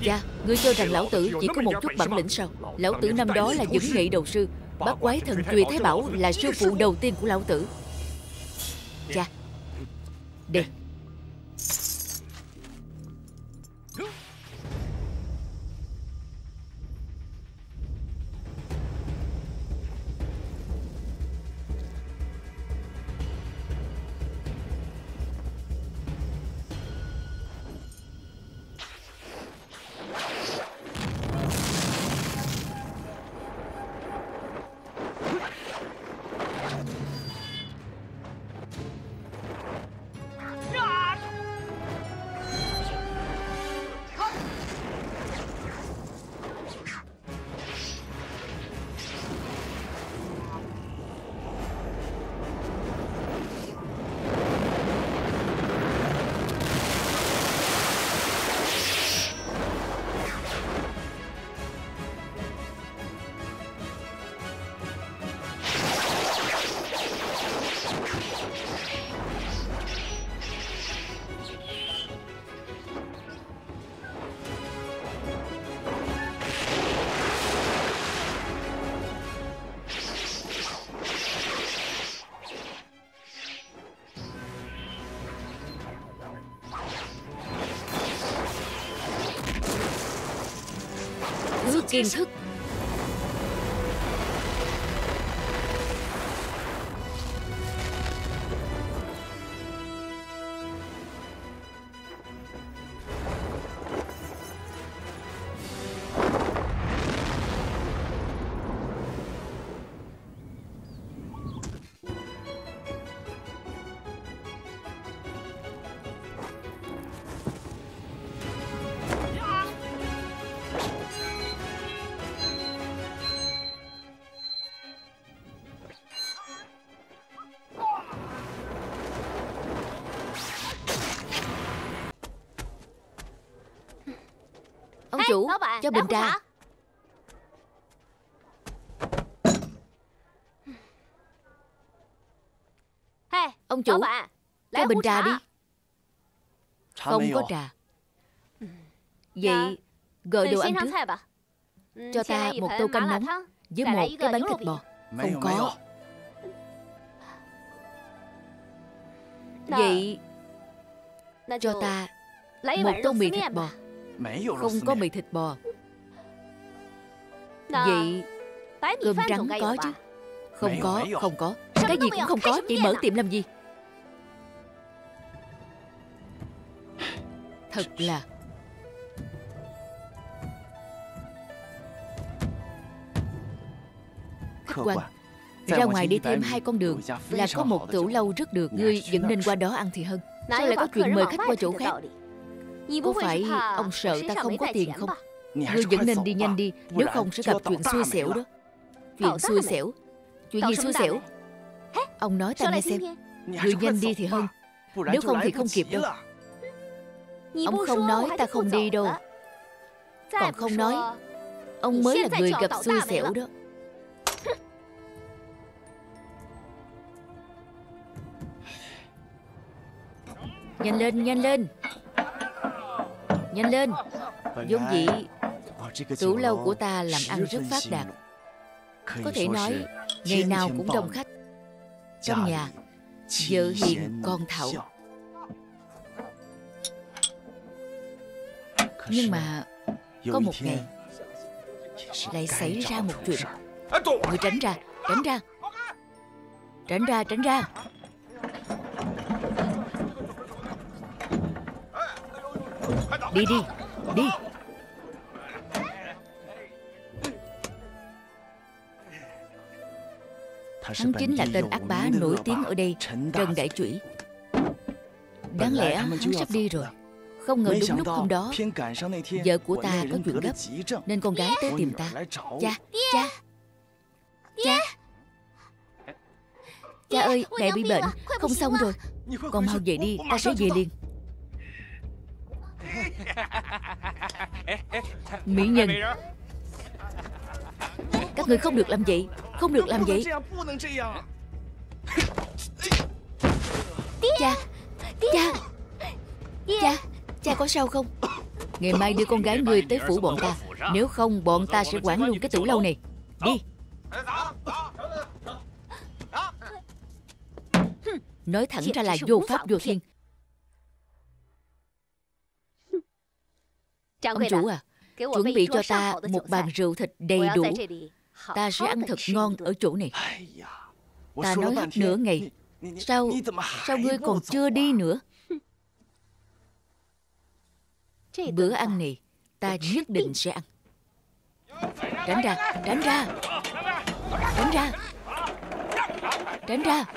Cha, ngươi cho rằng lão tử chỉ có một chút bản lĩnh sao? Lão tử năm đó là vững nghệ đầu sư, bát quái thần truyền Thái Bảo là sư phụ đầu tiên của lão tử. Cha, đây. Kiên thức. Ông chủ, cho bình trà. Ông chủ, cho bình trà đi. Không có trà. Vậy gọi đồ ăn trước. Cho ta một tô canh nóng với một cái bánh thịt bò. Không có. Vậy cho ta một tô mì thịt bò. Không có mì thịt bò. Vậy cơm trắng có chứ? Không có, không có. Cái gì cũng không có, chị mở tiệm làm gì? Thật là. Khách quan, ra ngoài đi thêm 2 con đường là có một tửu lâu rất được. Ngươi vẫn nên qua đó ăn thì hơn. Sao lại có chuyện mời khách qua chỗ khác? Có phải ông sợ ta không có tiền không? Ngươi vẫn nên đi nhanh đi, nếu không sẽ gặp chuyện xui xẻo đó. Chuyện xui xẻo? Chuyện gì xui xẻo? Ông nói ta nghe xem. Ngươi nhanh đi thì hơn, nếu không thì không kịp đâu. Ông không nói ta không đi đâu. Còn không nói, ông mới là người gặp xui xẻo đó. Nhanh lên, nhanh lên. Nhanh lên. Vốn dĩ tửu lâu của ta làm ăn rất phát đạt, có thể nói ngày nào cũng đông khách. Trong nhà vợ hiền con thảo. Nhưng mà có một ngày lại xảy ra một chuyện. Người tránh ra, tránh ra. Tránh ra, tránh ra. Đi đi, đi. Hắn chính là tên ác bá nổi tiếng ở đây, Trần Đại Chủy. Đáng lẽ hắn sắp đi rồi. Không ngờ đúng lúc hôm đó vợ của ta có chuyện gấp, nên con gái tới tìm ta. Cha, cha, cha. Cha ơi, mẹ bị bệnh, không xong rồi. Con mau về đi, ta sẽ về liền. Mỹ nhân, các người không được làm vậy. Không được làm vậy. Cha, cha, cha, cha có sao không? Ngày mai đưa con gái ngươi tới phủ bọn ta. Nếu không bọn ta sẽ quản luôn cái tửu lâu này. Đi. Nói thẳng ra là vô pháp vô thiên. Ông chủ à, chuẩn bị cho ta một bàn rượu thịt đầy đủ. Ta sẽ ăn thật ngon ở chỗ này. Ta nói hết nửa ngày. Sao ngươi còn chưa đi nữa? Bữa ăn này ta nhất định sẽ ăn. Tránh ra, tránh ra, tránh ra, tránh ra.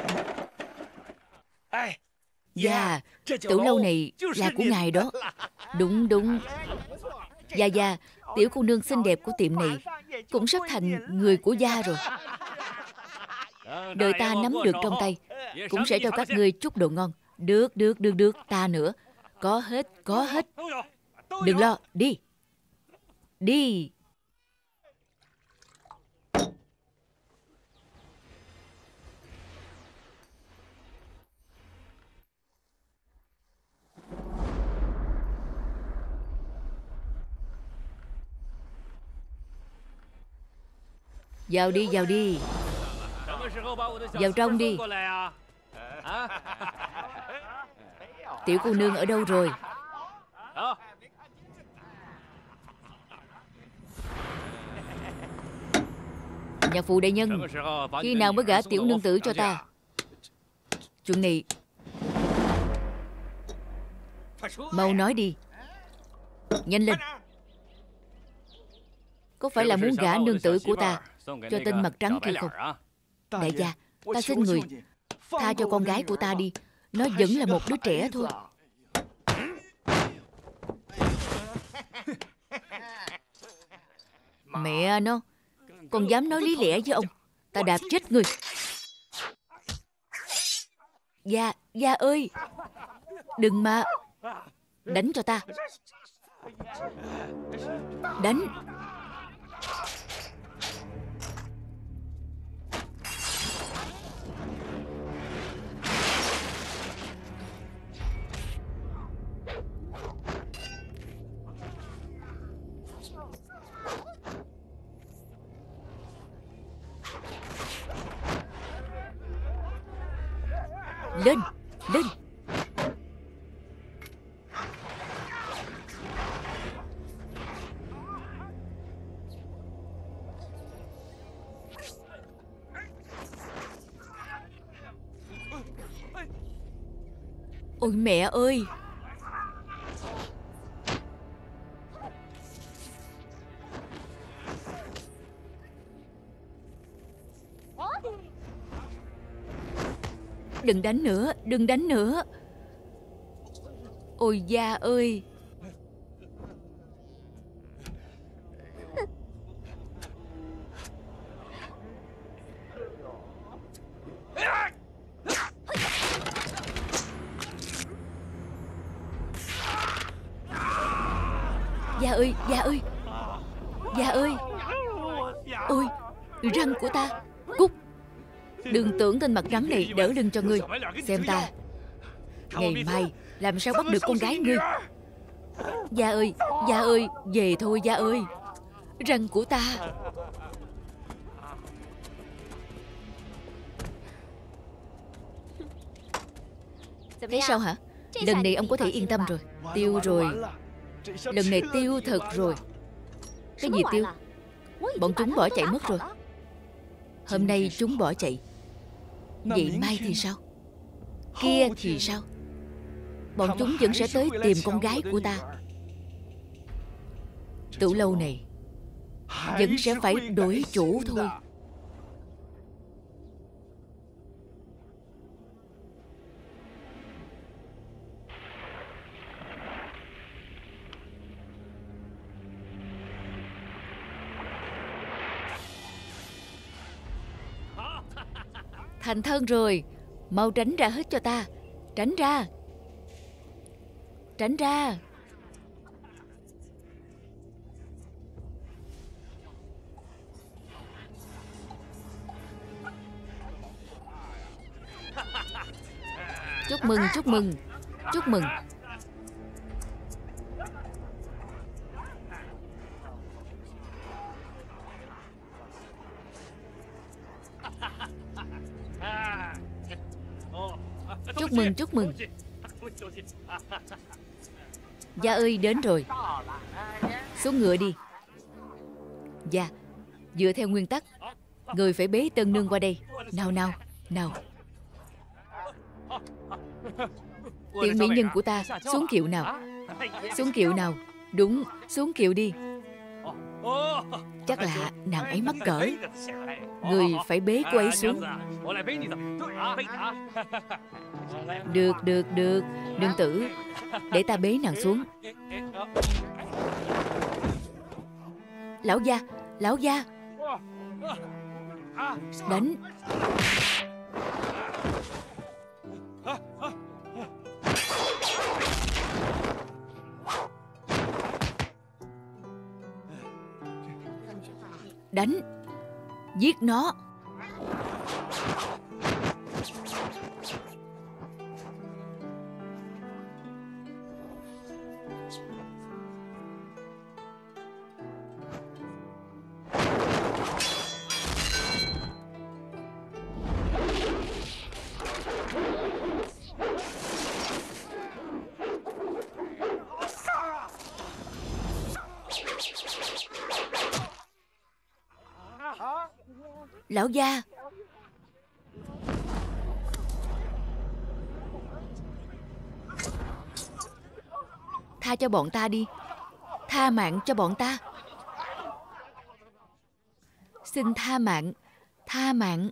Dạ, tửu lâu này là của ngài đó. Đúng đúng. Dạ dạ, tiểu cô nương xinh đẹp của tiệm này cũng sắp thành người của gia rồi. Đợi ta nắm được trong tay, cũng sẽ cho các ngươi chút đồ ngon. Được, ta nữa. Có hết, có hết. Đừng lo, đi. Đi. Vào đi, vào đi. Vào trong đi. Tiểu cô nương ở đâu rồi? Nhạc phụ đại nhân, khi nào mới gả tiểu nương tử cho ta? Chuyện này mau nói đi. Nhanh lên. Có phải là muốn gả nương tử của ta cho tên mặt trắng kia không? Đại gia, ta xin người tha cho con gái của ta đi. Nó vẫn là một đứa trẻ thôi. Mẹ nó, còn dám nói lý lẽ với ông, ta đạp chết người. Gia ơi, đừng mà. Đánh cho ta. Đánh. Lên, lên. Ôi mẹ ơi. Đừng đánh nữa, đừng đánh nữa. Ôi Gia ơi. Gia ơi, Gia ơi. Gia ơi. Ôi, răng của ta. Cút. Đừng tưởng tên mặt trắng này đỡ lưng cho ngươi. Xem ta ngày mai làm sao bắt được con gái ngươi. Gia ơi, về thôi Gia ơi. Răng của ta. Thế sao hả? Lần này ông có thể yên tâm rồi. Tiêu rồi. Lần này tiêu thật rồi. Cái gì tiêu? Bọn chúng bỏ chạy mất rồi. Hôm nay chúng bỏ chạy. Vậy mai thì sao? Kia thì sao? Bọn chúng vẫn sẽ tới tìm con gái của ta. Tửu lâu này vẫn sẽ phải đổi chủ thôi. Thành thân rồi. Mau tránh ra hết cho ta. Tránh ra. Tránh ra. Chúc mừng, chúc mừng, chúc mừng. Chúc mừng, chúc mừng. Gia ơi, đến rồi. Xuống ngựa đi. Gia, dựa theo nguyên tắc, người phải bế tân nương qua đây. Nào nào, nào. Tiểu mỹ nhân của ta, xuống kiệu nào. Xuống kiệu nào. Đúng, xuống kiệu đi. Chắc là nàng ấy mắc cỡ. Người phải bế cô ấy xuống. Được, được, được. Nương tử, để ta bế nàng xuống. Lão gia, lão gia. Đánh. Đánh. Giết nó. Lão gia. Tha cho bọn ta đi. Tha mạng cho bọn ta. Xin tha mạng. Tha mạng.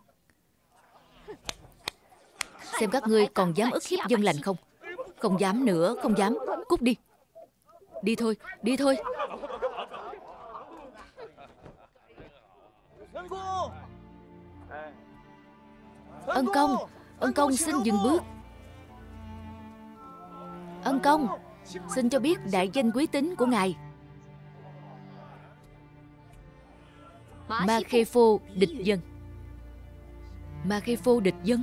Xem các ngươi còn dám ức hiếp dân lành không? Không dám nữa, không dám. Cút đi. Đi thôi, đi thôi. Ân công, ân công xin dừng bước. Ân công, xin cho biết đại danh quý tính của ngài. Ma Khê Phô địch dân. Ma Khê Phô địch dân.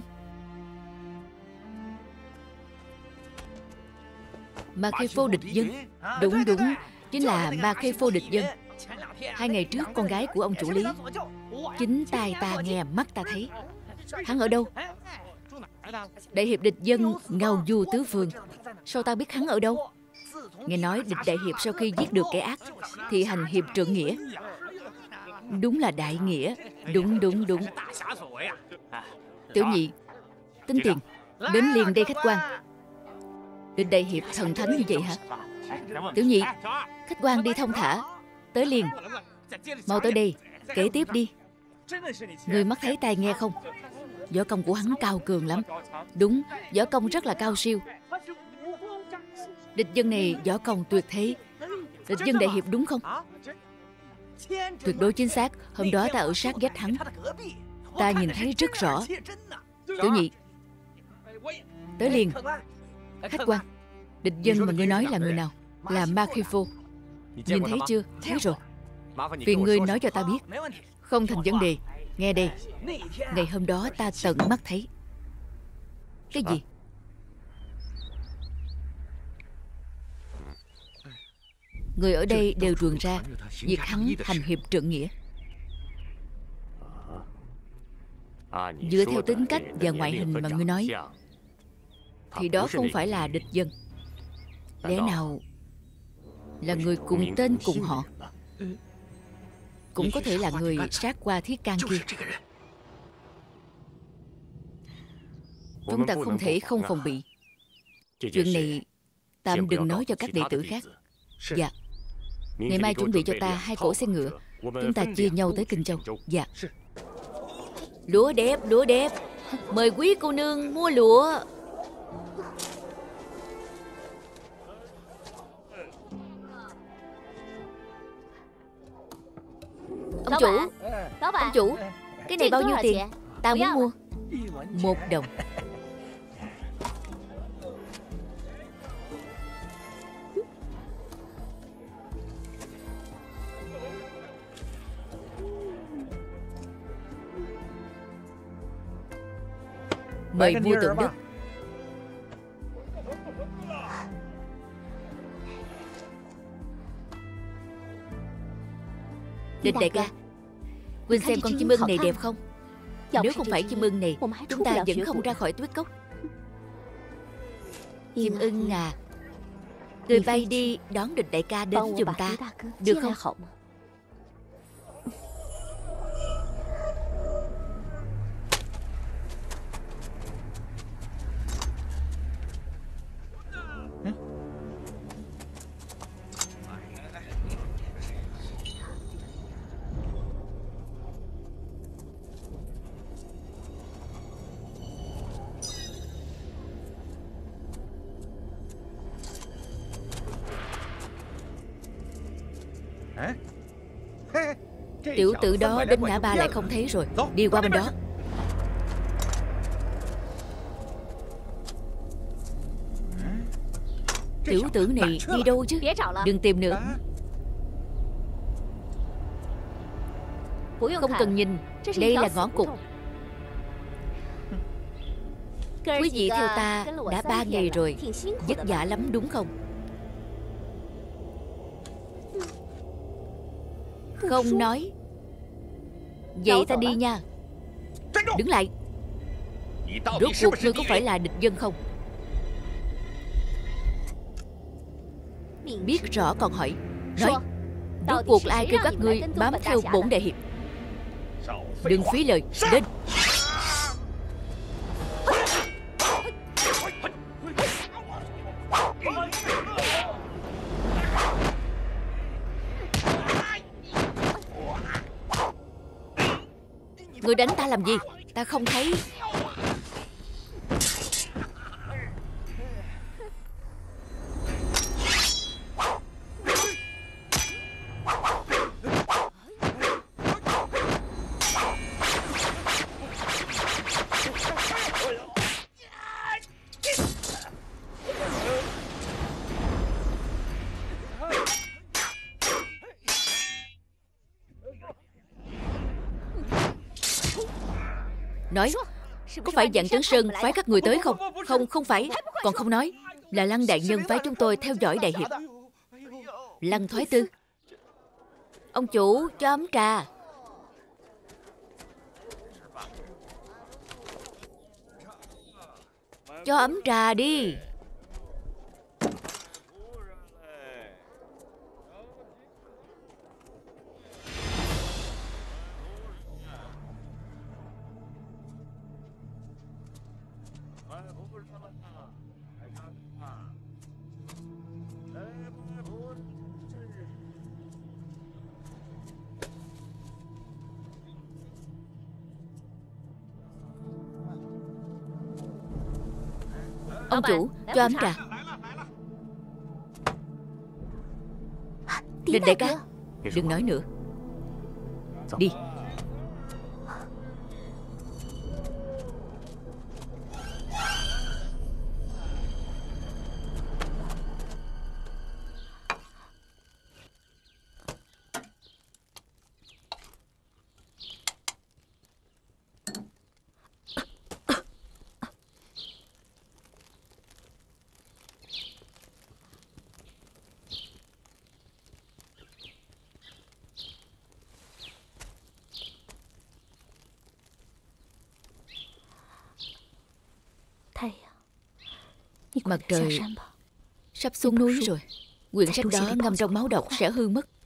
Ma Khê Phô địch dân. Đúng đúng, chính là Ma Khê Phô địch dân. 2 ngày trước con gái của ông chủ Lý, chính tai ta nghe, mắt ta thấy. Hắn ở đâu? Đại hiệp địch dân ngao du tứ phương. Sao ta biết hắn ở đâu? Nghe nói địch đại hiệp sau khi giết được kẻ ác thì hành hiệp trượng nghĩa. Đúng là đại nghĩa. Đúng đúng đúng. Tiểu nhị, tính tiền. Đến liền đây khách quan. Địch đại hiệp thần thánh như vậy hả? Tiểu nhị, khách quan đi thông thả. Tới liền. Mau tới đây, kể tiếp đi. Người mắt thấy tai nghe không? Võ công của hắn cao cường lắm. Đúng, võ công rất là cao siêu. Địch dân này võ công tuyệt thế. Địch dân đại hiệp đúng không? Tuyệt đối chính xác. Hôm đó ta ở sát vách hắn, ta nhìn thấy rất rõ. Tiểu nhị, tới liền. Khách quan, địch dân mà ngươi nói là người nào? Là Ma Khê Phô. Nhìn thấy chưa? Thấy rồi. Phiền ngươi nói cho ta biết. Không thành vấn đề. Nghe đây, ngày hôm đó ta tận mắt thấy. Cái gì? Người ở đây đều truyền ra việc hắn hành hiệp trượng nghĩa. Dựa theo tính cách và ngoại hình mà ngươi nói thì đó không phải là địch dân. Lẽ nào là người cùng tên cùng họ? Cũng có thể là người sát qua Thiết Can kia. Chúng ta không thể không phòng bị. Chuyện này tạm đừng nói cho các đệ tử khác. Dạ. Ngày mai chuẩn bị cho ta 2 cỗ xe ngựa. Chúng ta chia nhau tới Kinh Châu. Dạ. Lúa đẹp, lúa đẹp. Mời quý cô nương mua lúa. Ông chủ, ông chủ, cái này bao nhiêu tiền? Ta muốn mua 1 đồng. Mời vua Tượng Đức. Địch đại ca, huynh xem con chim ưng này đẹp không? Nếu không phải chim ưng này, chúng ta vẫn không ra khỏi Tuyết Cốc. Chim ưng à, người bay đi đón Địch đại ca đến giùm ta, được không? Tiểu tử đó đến ngã ba lại không thấy rồi. Đi qua bên đó. Tiểu tử này đi đâu chứ? Đừng tìm nữa. Không cần nhìn, đây là ngõ cụt. Quý vị theo ta đã 3 ngày rồi, vất vả lắm đúng không? Không nói. Vậy ta đi nha. Đứng lại. Rốt cuộc ngươi có phải là địch dân không? Biết rõ còn hỏi. Nói, rốt cuộc là ai kêu các ngươi bám theo bổn đại hiệp? Đừng phí lời. Đến. Ngươi đánh ta làm gì? Ta không thấy. Nói, có phải Vạn Chấn Sơn phái các người tới không? Không phải. Còn không nói. Là Lăng đại nhân phái chúng tôi theo dõi đại hiệp. Lăng Thoái Tư. Ông chủ, cho ấm trà. Cho ấm trà đi. Ông chủ, cho ấm trà. Địch đại ca, đừng nói nữa. Đi. Mặt trời sắp xuống núi rồi. Quyển sách đó ngâm trong máu độc sẽ hư mất.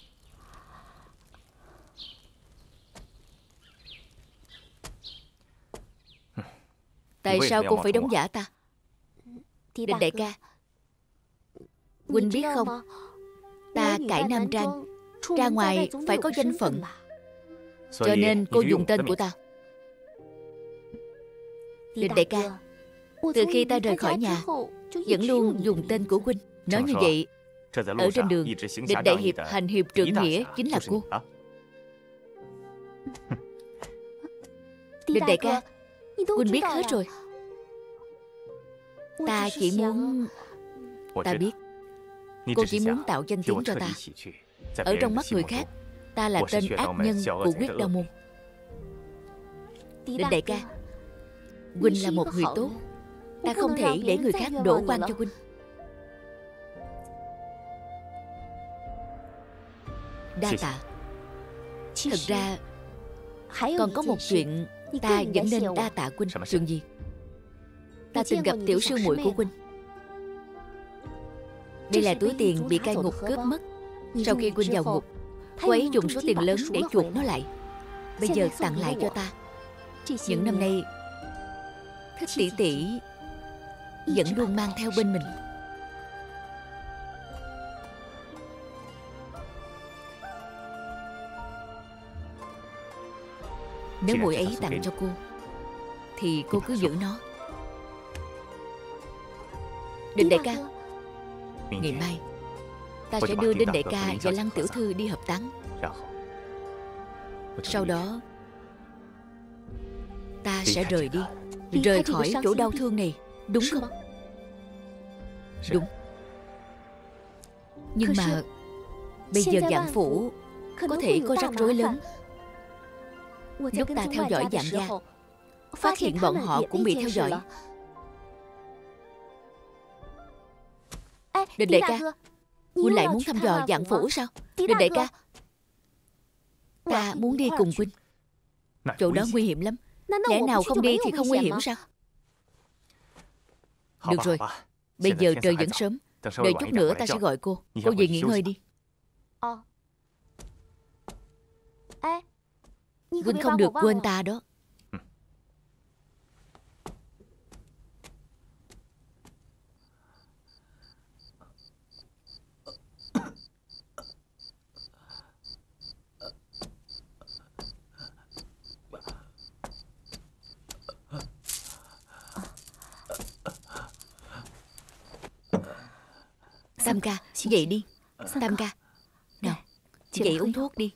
Tại sao cô phải đóng giả ta? Địch đại ca, huynh biết không, ta cải nam trang, ra ngoài phải có danh phận, cho nên cô dùng tên của ta. Địch đại ca, từ khi ta rời khỏi nhà, vẫn luôn dùng tên của huynh. Nói như vậy, ở trên đường, Địch đại hiệp hành hiệp trượng nghĩa chính là cô. Địch đại ca, huynh biết hết rồi. Ta chỉ muốn... Ta biết, cô chỉ muốn tạo danh tiếng cho ta. Ở trong mắt người khác, ta là tên ác nhân của Quyết Đao Môn. Địch đại ca, huynh là một người tốt, ta không thể để người khác đổ oan cho huynh. Đa tạ. Thật ra còn có một chuyện ta vẫn nên đa tạ huynh. Chuyện gì? Ta từng gặp tiểu sư muội của huynh. Đây là túi tiền bị cai ngục cướp mất. Sau khi Huynh vào ngục, cô ấy dùng số tiền lớn để chuộc nó lại. Bây giờ tặng lại cho ta. Những năm nay tỷ tỷ vẫn luôn mang theo bên mình. Nếu muội ấy tặng cho cô thì cô cứ giữ nó. Đinh đại ca, ngày mai ta sẽ đưa Đinh đại ca và Lăng tiểu thư đi hợp táng. Sau đó ta sẽ rời đi, rời khỏi chỗ đau thương này, đúng không? Đúng. Nhưng mà bây giờ Vạn Phủ có thể có rắc rối lớn. Lúc ta theo dõi Vạn gia, phát hiện bọn họ cũng bị theo dõi. Đinh đại ca, Huynh lại muốn thăm dò Vạn Phủ sao? Đinh đại ca, ta muốn đi cùng Huynh. Chỗ đó nguy hiểm lắm. Lẽ nào không đi thì không nguy hiểm sao? Được rồi, bây giờ trời vẫn sớm. Đợi chút nữa ta sẽ gọi cô. Cô về nghỉ ngơi đi. Huynh không được quên ta đó. Tam ca, dậy đi. Tam ca, nào, dậy uống thuốc đi.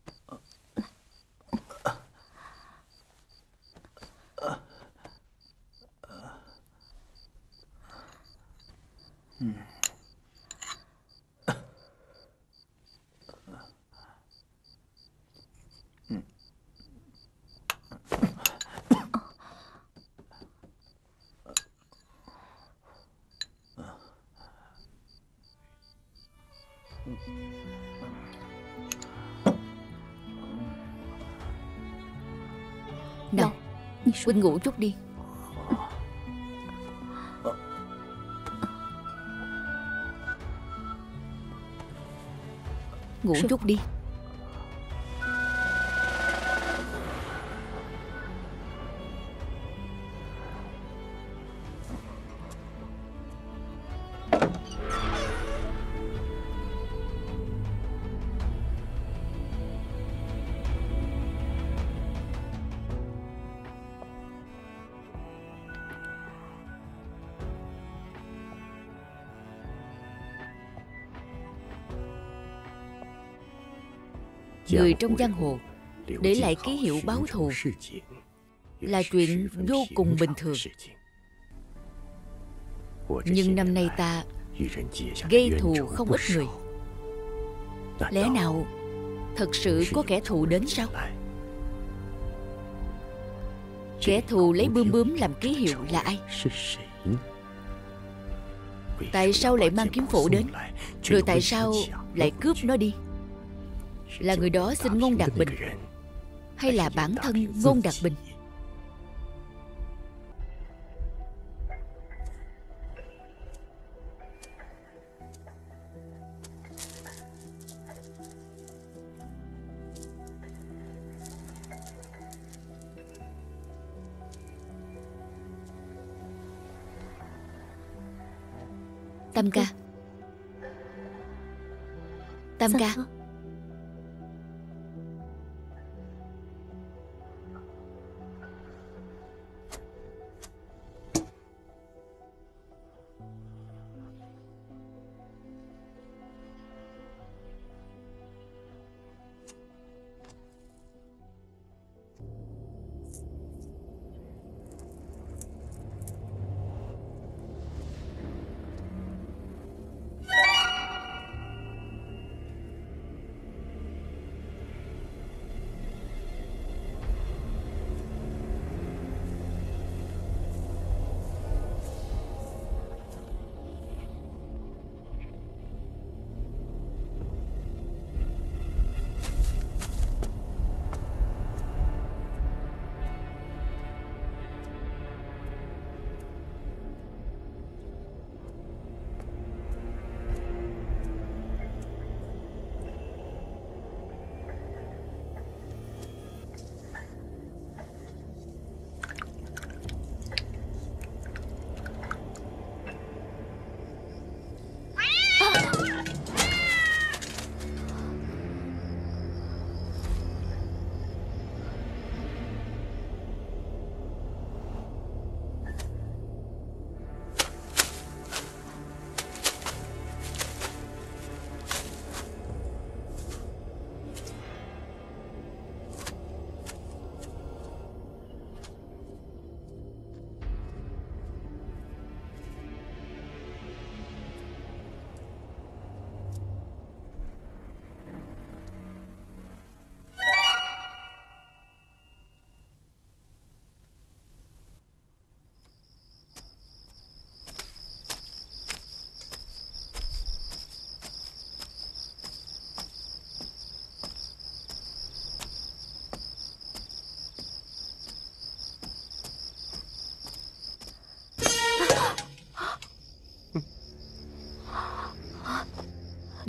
Nào, Huynh ngủ chút đi. Ngủ chút đi. Người trong giang hồ để lại ký hiệu báo thù là chuyện vô cùng bình thường. Nhưng năm nay ta gây thù không ít người. Lẽ nào thật sự có kẻ thù đến sao? Kẻ thù lấy bươm bướm làm ký hiệu là ai? Tại sao lại mang kiếm phổ đến? Rồi tại sao lại cướp nó đi? Là người đó xin Ngôn Đạt Bình, hay là bản thân Ngôn Đạt Bình? Tam ca, Tam ca,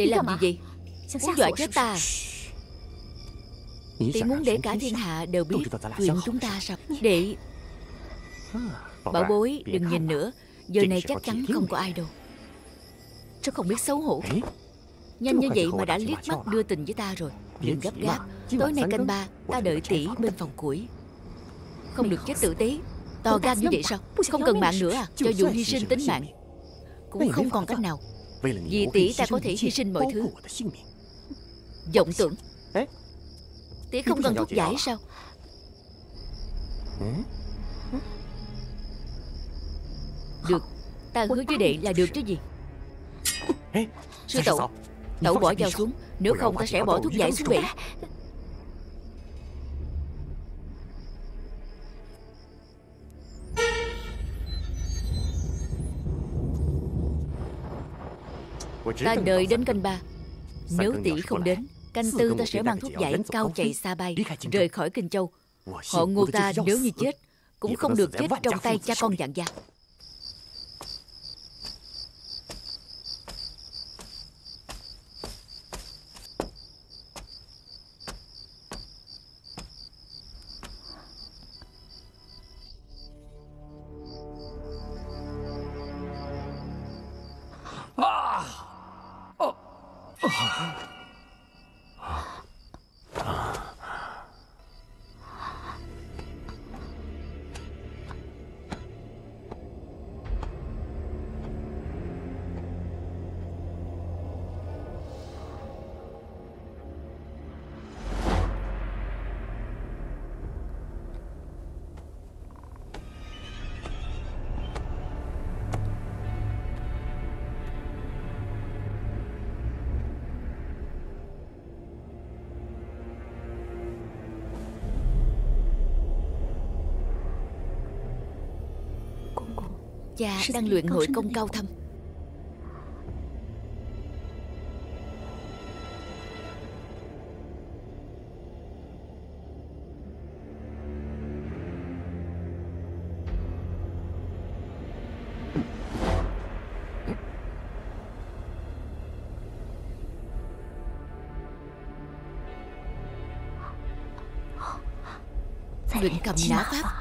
Để làm gì vậy? Muốn dọa chết ta à? Tỷ muốn để cả thiên hạ đều biết chuyện chúng ta sao? Để... Bảo bối, đừng nhìn nữa. Giờ này chắc chắn không có ai đâu. Không biết xấu hổ. Nhanh như vậy mà đã liếc mắt đưa tình với ta rồi. Đừng gấp gáp. Tối nay canh 3 ta đợi tỷ bên phòng củi. Không được chết tử tế. To gan như vậy sao? Không cần mạng nữa à? Cho dù hy sinh tính mạng cũng không còn cách nào. Vì tỷ ta có thể hy sinh mọi thứ. Vọng tưởng. Tỷ không cần thuốc giải sao? Được. Ta hứa với đệ là được chứ gì. Sư tẩu, tẩu bỏ dao xuống. Nếu không ta sẽ bỏ thuốc giải xuống bể. Ta đợi đến canh 3. Nếu tỷ không đến, canh 4 ta sẽ mang thuốc giải cao chạy xa bay, rời khỏi Kinh Châu. Họ Ngô ta nếu như chết cũng không được chết trong tay cha con Vạn gia. Cha đang luyện nội công cao thâm. Luyện cầm nã pháp.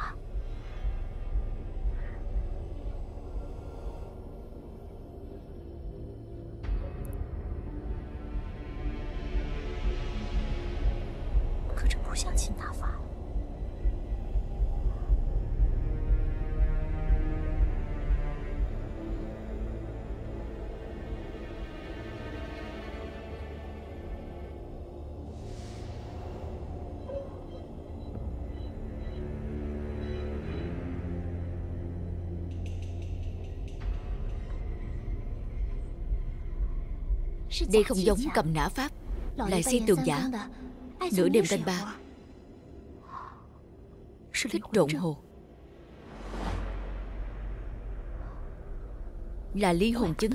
Đây không giống cầm nã pháp, lại si tường giả. Nửa đêm canh 3 thích trộn hồ, là ly hồn chứng.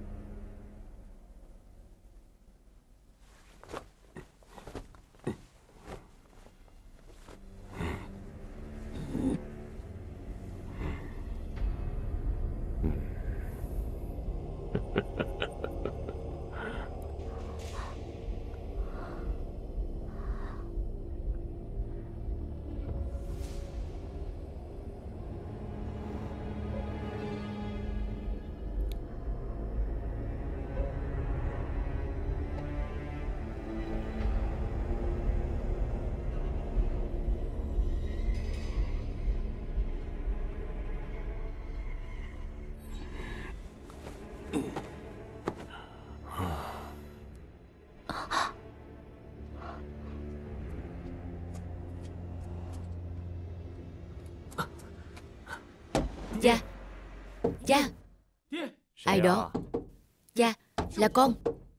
Cha, cha. Ai đó? Cha, là con.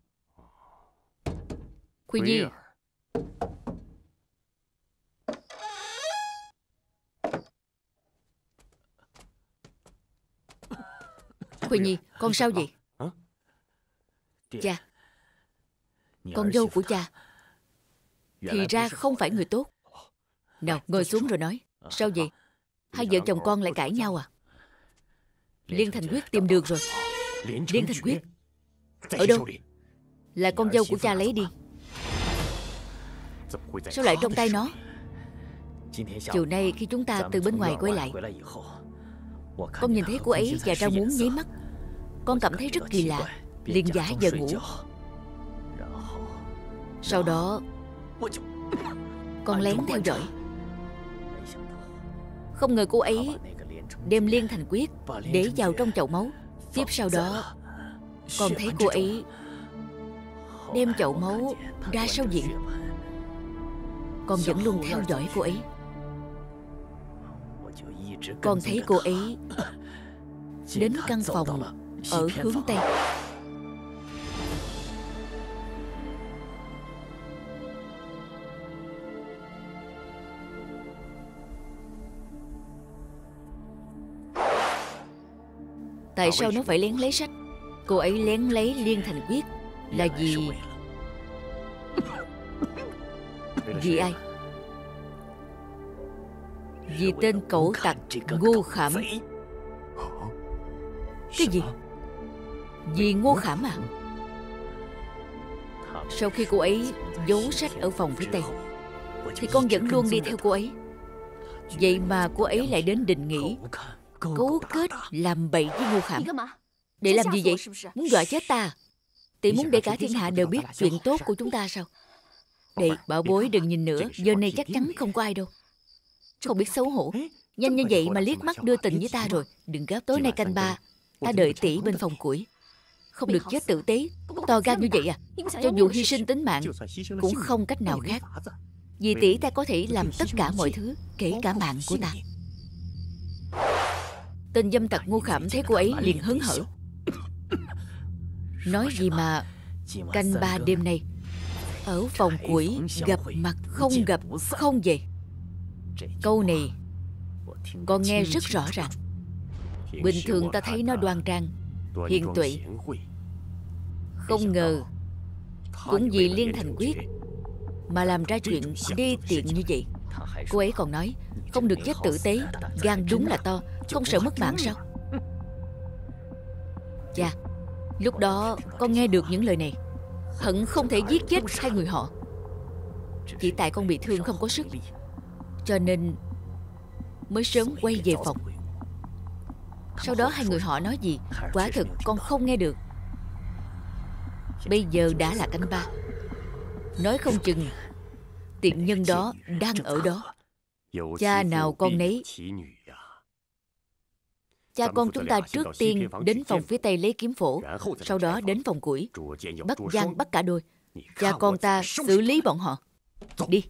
Khuyên Nhi. Khuyên Nhi, con sao vậy? Cha, con dâu của cha thì ra không phải người tốt. Nào, ngồi xuống rồi nói. Sao vậy? Hai vợ chồng con lại cãi nhau à? Liên Thành Quyết tìm được rồi. Liên Thành Quyết ở đâu? Là con dâu của cha lấy đi. Sao lại trong tay nó? Chiều nay khi chúng ta từ bên ngoài quay lại, con nhìn thấy cô ấy và ra muốn nháy mắt. Con cảm thấy rất kỳ lạ, liền giả vờ ngủ. Sau đó con lén theo dõi. Không ngờ cô ấy đem liên thành quyết để vào trong chậu máu. Tiếp sau đó con thấy cô ấy đem chậu máu ra sau viện. Con vẫn luôn theo dõi cô ấy. Con thấy cô ấy đến căn phòng ở hướng Tây. Tại sao nó phải lén lấy sách? Cô ấy lén lấy liên thành quyết là vì... Vì ai? Vì tên cẩu tặc Ngô Khảm. Cái gì? Vì Ngô Khảm à? Sau khi cô ấy giấu sách ở phòng phía Tây thì con vẫn luôn đi theo cô ấy. Vậy mà cô ấy lại đến Đình Nghỉ cấu kết làm bậy với Ngô Khảm. Để làm gì vậy? Muốn dọa chết ta? Tỷ muốn để cả thiên hạ đều biết chuyện tốt của chúng ta sao? Đây, bảo bối đừng nhìn nữa. Giờ này chắc chắn không có ai đâu. Không biết xấu hổ. Nhanh như vậy mà liếc mắt đưa tình với ta rồi. Đừng gấp, tối nay canh 3 ta đợi tỷ bên phòng củi. Không được chết tử tế. To gan như vậy à? Cho dù hy sinh tính mạng cũng không cách nào khác. Vì tỷ ta có thể làm tất cả mọi thứ, kể cả mạng của ta. Tên dâm tặc Ngô Khảm thấy cô ấy liền hớn hở. Nói gì mà canh 3 đêm nay ở phòng củi gặp mặt không gặp không về. Câu này con nghe rất rõ ràng. Bình thường ta thấy nó đoan trang, hiền tuệ. Không ngờ cũng vì liên thành quyết mà làm ra chuyện đê tiện như vậy. Cô ấy còn nói không được chết tử tế. Gan đúng là to. Không sợ mất mạng sao? Chà, lúc đó con nghe được những lời này, hận không thể giết chết hai người họ. Chỉ tại con bị thương không có sức, cho nên mới sớm quay về phòng. Sau đó hai người họ nói gì, quả thực con không nghe được. Bây giờ đã là canh 3. Nói không chừng tiện nhân đó đang ở đó. Cha nào con nấy. Cha con chúng ta trước tiên đến phòng phía Tây lấy kiếm phổ, sau đó đến phòng củi, bắt giang bắt cả đôi. Cha con ta xử lý bọn họ. Đi.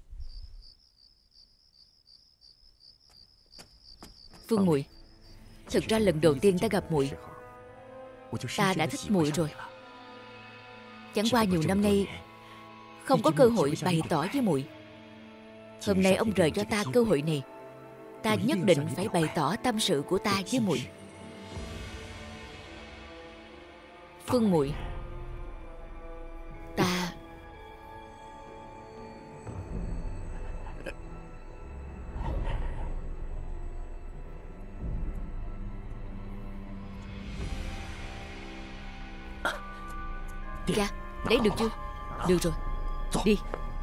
Phương muội, thực ra lần đầu tiên ta gặp muội, ta đã thích muội rồi. Chẳng qua nhiều năm nay không có cơ hội bày tỏ với muội. Hôm nay ông trời cho ta cơ hội này, ta nhất định phải bày tỏ tâm sự của ta với muội. Phương muội, ta Cha, lấy được chưa? Được rồi, đi.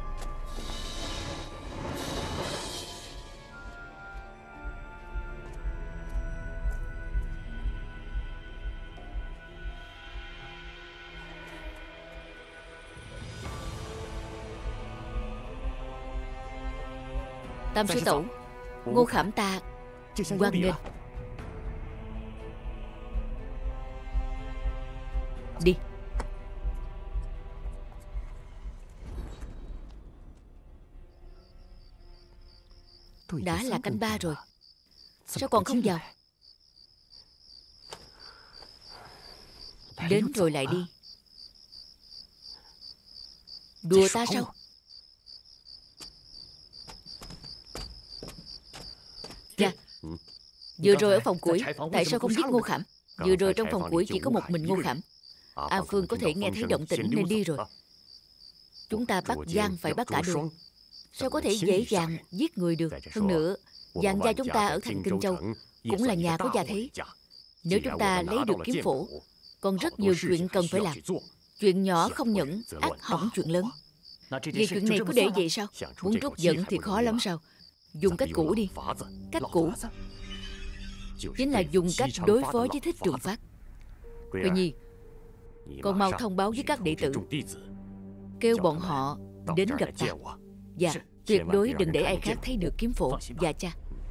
Tam sư tổ, Ngô Khảm ta hoan nghênh. Đi. Đã là canh 3 rồi, sao còn không vào? Đến rồi lại đi. Đùa ta sao? Dạ. Vừa rồi ở phòng củi, tại sao không giết Ngô Khảm? Vừa rồi trong phòng củi chỉ có một mình Ngô Khảm. A Phương có thể nghe thấy động tĩnh nên đi rồi. Chúng ta bắt Giang phải bắt cả đôi. Sao có thể dễ dàng giết người được? Hơn nữa, Giang gia chúng ta ở thành Kinh Châu cũng là nhà của gia thế. Nếu chúng ta lấy được kiếm phổ, còn rất nhiều chuyện cần phải làm. Chuyện nhỏ không nhận, ắt hỏng chuyện lớn. Vì chuyện này cứ để vậy sao? Muốn trút giận thì khó lắm sao? Dùng cách cũ đi. Cách cũ chính là dùng cách đối phó với Thích Trường Phát. Quỳ Nhi, con mau thông báo với các đệ tử, kêu bọn họ đến gặp ta. Và tuyệt đối đừng để ai khác thấy được kiếm phổ và cha.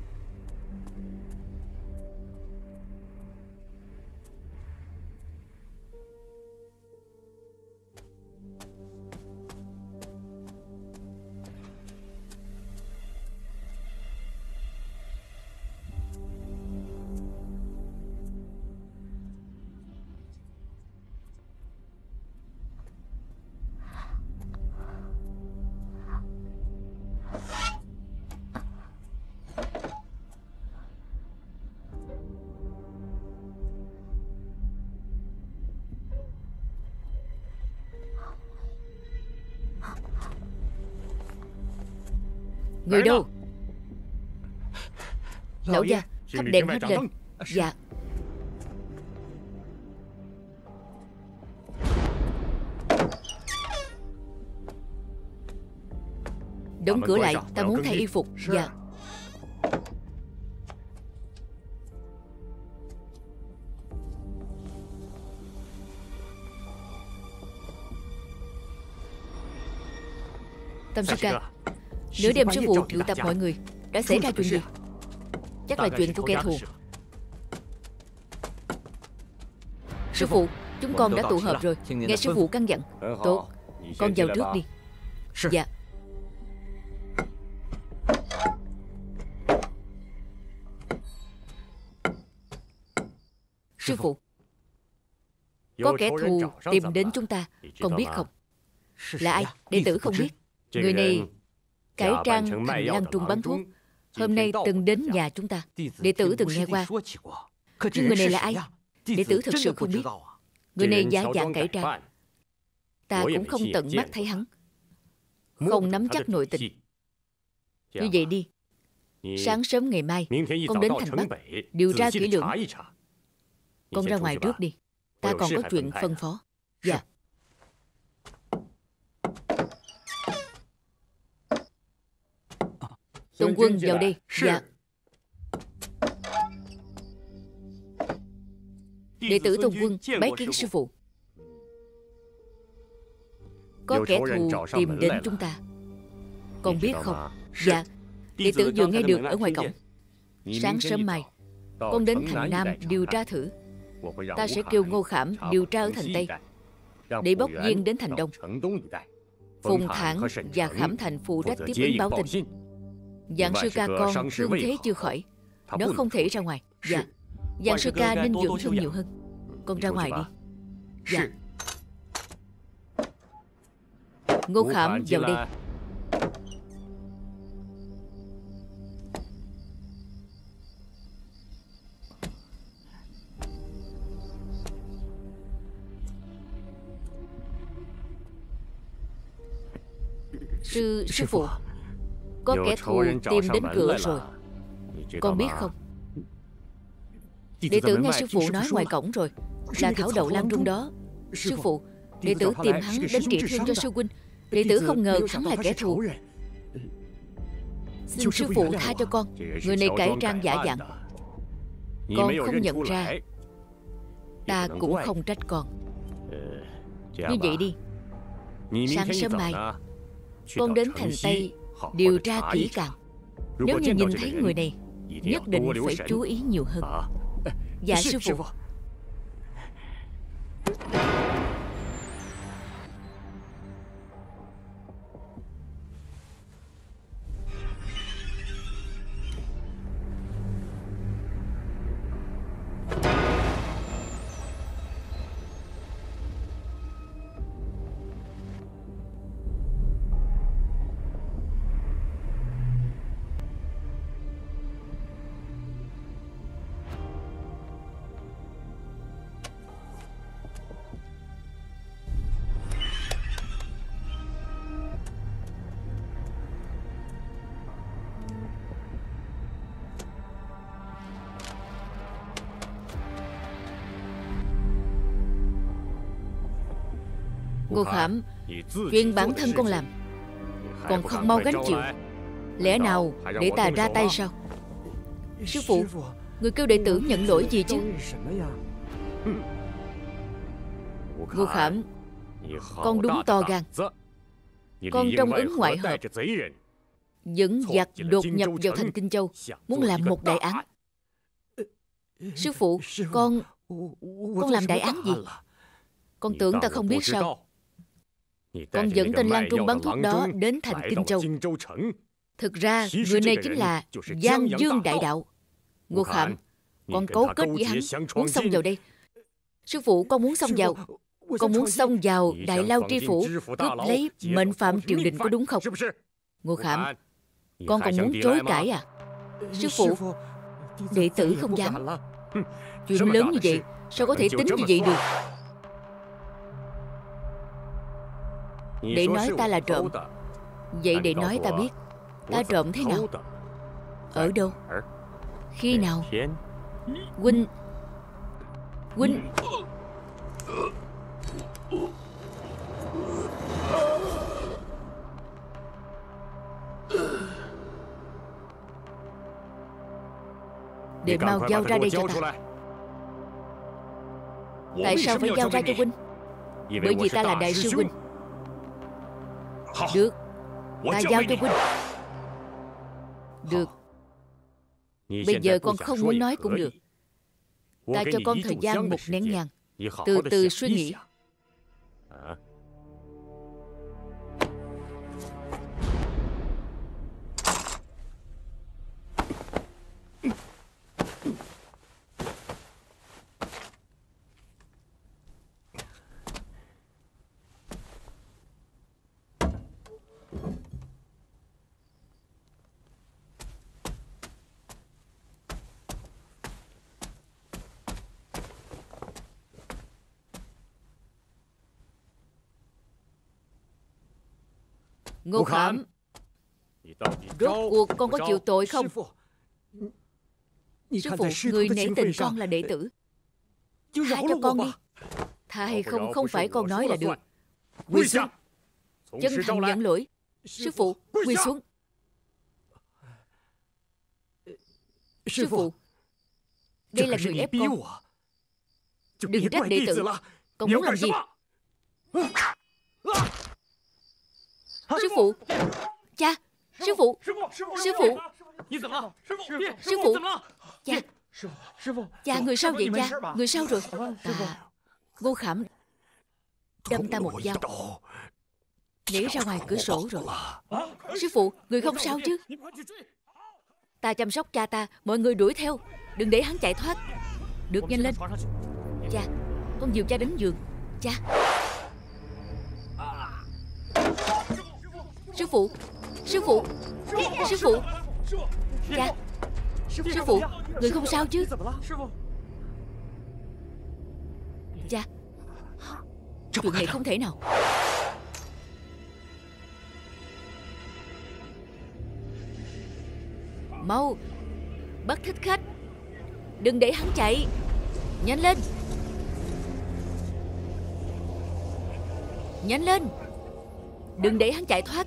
Người đâu? Lão gia, thắp đèn hết lên. Dạ. Đóng cửa lại, ta muốn thay y phục. Dạ. Tam sư ca, nửa đêm sư phụ triệu tập mọi người. Đã xảy ra chuyện gì? Chắc là chuyện của kẻ thù. Sư phụ, chúng con đã tụ họp rồi. Nghe sư phụ căn dặn. Tốt, con vào trước đi. Dạ. Sư phụ, có kẻ thù tìm đến chúng ta, con biết không? Là ai? Đệ tử không biết. Người này cải trang thành Lan Trung bán thuốc, hôm nay từng đến nhà chúng ta. Đệ tử từng nghe qua. Nhưng người này là ai? Đệ tử thật sự không biết. Người này giả dạng cải trang, ta cũng không tận mắt thấy hắn, không nắm chắc nội tình. Như vậy đi, sáng sớm ngày mai con đến thành Bắc điều tra kỹ lưỡng. Con ra ngoài trước đi, ta còn có chuyện phân phó. Dạ. Tôn Quân vào đây. Dạ. Đệ tử Tôn Quân bái kiến sư phụ. Có kẻ thù tìm đến chúng ta, con biết không? Dạ. Đệ tử vừa nghe được ở ngoài cổng. Sáng sớm mai con đến thành Nam điều tra thử. Ta sẽ kêu Ngô Khảm điều tra ở thành Tây, để bốc viên đến thành Đông. Phùng Thản và Khảm Thành phụ trách tiếp ứng báo tin. Dạng sư ca con thương thế chưa khỏi, nó không thể ra ngoài. Dạ. Dạng sư ca nên dưỡng thương nhiều hơn. Con ra ngoài đi. Dạ. Ngô Khảm vào đây. Sư phụ, có kẻ thù tìm đến cửa rồi, con biết không? Đệ tử nghe sư phụ nói ngoài cổng rồi, là thảo đậu Lan Trung đó. Sư phụ, đệ tử tìm hắn đến trị thương cho sư huynh. Đệ tử không ngờ hắn là kẻ thù. Xin sư phụ tha cho con. Người này cải trang giả dạng, con không nhận ra, ta cũng không trách con. Như vậy đi, sáng sớm mai con đến thành Tây điều tra kỹ càng. Nếu như nhìn thấy người này, nhất định phải chú ý nhiều hơn. Dạ sư phụ. Ngô Khảm, chuyện bản thân con làm còn không mau gánh chịu, lẽ nào để ta ra tay sao? Sư phụ, người kêu đệ tử nhận lỗi gì chứ? Ngô Khảm, con đúng to gan. Con trong ứng ngoại hợp, dẫn giặc đột nhập vào thành Kinh Châu, muốn làm một đại án. Sư phụ, con làm đại án gì? Con tưởng ta không biết sao? Con dẫn tên Lan Trung bán thuốc đó đến thành Kinh Châu. Thực ra người này chính là Giang Dương đại đạo. Ngô Khảm, con cấu kết với hắn, muốn xông vào đây. Sư phụ, con muốn xông vào. Con muốn xông vào Đại Lao Tri Phủ, cướp lấy mệnh phạm triều đình, có đúng không? Ngô Khảm, con còn muốn chối cãi à? Sư phụ, đệ tử không dám. Chuyện lớn như vậy sao có thể tính như vậy được? Đệ nói ta là trộm, vậy đệ nói ta biết ta trộm thế nào? Ở đâu? Khi nào? Huynh đệ mau giao ra đây cho ta. Tại sao phải giao ra cho huynh? Bởi vì ta là đại sư huynh. Được, ta giao cho huynh. Được. Bây giờ con không muốn nói cũng được. Ta cho con thời gian một nén nhang, từ từ suy nghĩ. Ngô Khảm, rốt cuộc con có chịu tội không? Sư phụ, người nể tình con là đệ tử, tha cho con đi. Tha hay không không phải con nói là được. Quỳ xuống, chân thành nhận lỗi. Sư phụ, quỳ xuống. Sư phụ, đây là người ép con. Đừng trách đệ tử. Con muốn làm gì? Sư phụ, cha, sư phụ, sư phụ, sư phụ, cha, cha, người sao vậy cha? Người sao rồi? Ngô Khảm đâm ta một dao, nhảy ra ngoài cửa sổ rồi. Sư phụ, người không sao chứ? Ta chăm sóc cha ta, mọi người đuổi theo, đừng để hắn chạy thoát. Được, nhanh lên. Cha, con dìu cha đến giường. Cha. Sư phụ, sư phụ, sư phụ, cha, sư phụ, người không sao chứ? Cha, chuyện này không thể nào. Mau, bắt thích khách, đừng để hắn chạy. Nhanh lên, nhanh lên, đừng để hắn chạy thoát.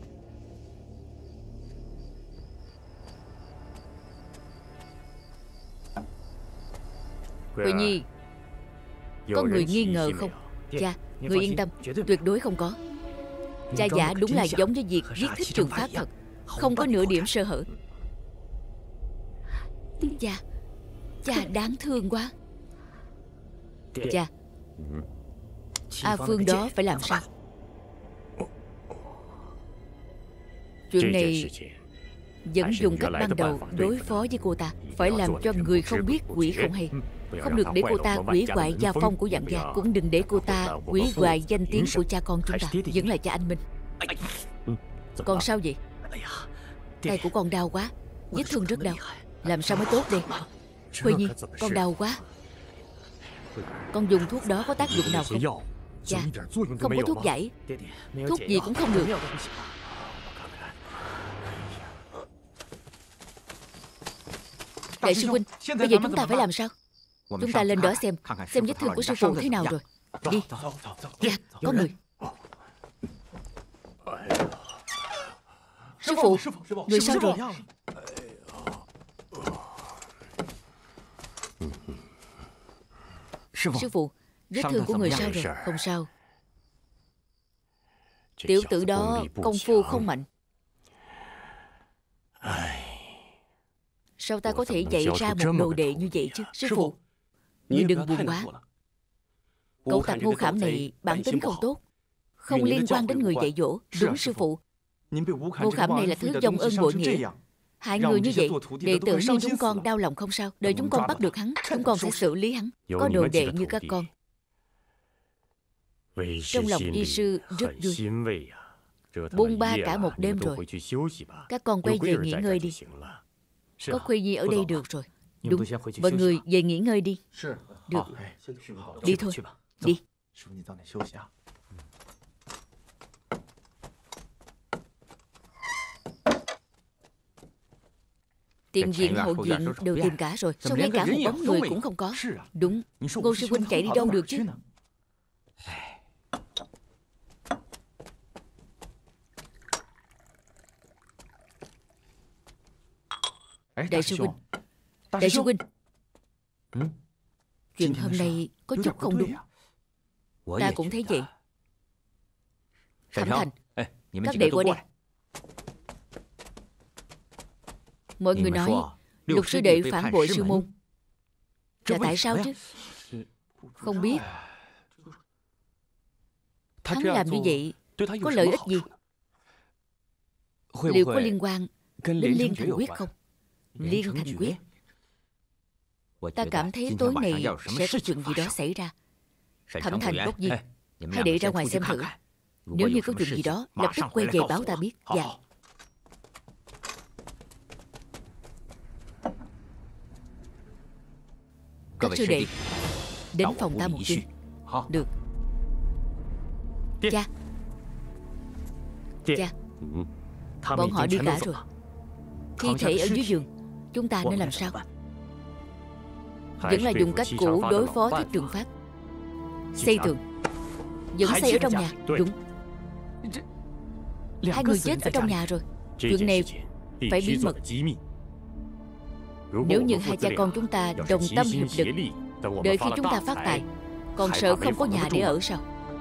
Huệ Nhi, có người nghi ngờ không? Cha, người yên tâm, tuyệt đối không có. Cha giả đúng là giống với việc giết Thích Trường Phát thật, không có nửa điểm sơ hở. Cha, cha đáng thương quá. Cha, A Phương đó phải làm sao? Chuyện này vẫn dùng cách ban đầu đối phó với cô ta, phải làm cho người không biết quỷ không hay. Không được để cô ta hủy hoại gia phong của Dặn gia, cũng đừng để cô ta hủy hoại danh tiếng của cha con chúng ta, vẫn là cha anh Minh. Con sao vậy? Tay của con đau quá, vết thương rất đau. Làm sao mới tốt đây? Huệ Nhi, con đau quá. Con dùng thuốc đó có tác dụng nào không? Cha, không có thuốc giải, thuốc gì cũng không được. Đại sư huynh, bây giờ chúng ta phải làm sao? Chúng ta lên đó xem vết thương của sư phụ thế nào rồi. Đi. Dạ, có người. Sư phụ, người sao rồi? Sư phụ, vết thương của người sao rồi? Không sao. Tiểu tử đó công phu không mạnh. Sao ta có thể dạy ra một đồ đệ như vậy chứ? Sư phụ, ngươi đừng buồn quá. Cậu tặc ngu khảm này bản tính không tốt, không liên quan đến người dạy dỗ. Đúng sư phụ. Ngu khảm này là thứ vong ơn bội nghĩa, hại người như vậy. Đệ tử như chúng con đau lòng không sao. Đợi chúng con bắt được hắn, chúng con sẽ xử lý hắn. Có đồ đệ như các con, trong lòng y sư rất vui. Bôn ba cả một đêm rồi, các con quay về nghỉ ngơi đi. Có Khuê Nhi ở đây được rồi. Đúng, mọi người về nghỉ ngơi đi. Được, đi thôi. Đi. Tiền viện hậu viện đều tìm cả rồi, sao ngay cả một bóng người cũng không có? Đúng, Ngô sư huynh chạy đi đâu được chứ? Đại sư huynh, đại sư huynh, chuyện hôm nay có chút không đúng. Ta cũng thấy vậy. Thẩm Thành, các đệ qua đây. Mọi người nói Lục sư đệ phản bội sư môn, là tại sao chứ? Không biết. Hắn làm như vậy có lợi ích gì? Liệu có liên quan đến Liên Thành Quyết không? Liên Thành Quyết, ta cảm thấy tối nay sẽ có chuyện gì đó xảy ra. Thẩm Thành, Đốc Nhi, hãy để ra ngoài xem thử. Nếu như có chuyện gì đó, lập tức quay về báo ta biết. Dạ. Các sư đệ, đến phòng ta một chuyến. Được. Cha, cha, bọn họ đi cả rồi. Thi thể ở dưới giường, chúng ta nên làm sao? Vẫn là dùng cách cũ đối phó Thích Trường Phát. Xây tường, vẫn xây ở trong nhà. Đúng, hai người chết ở trong nhà rồi. Chuyện này phải bí mật. Nếu như hai cha con chúng ta đồng tâm hiệp lực, đợi khi chúng ta phát tài, còn sợ không có nhà để ở sao?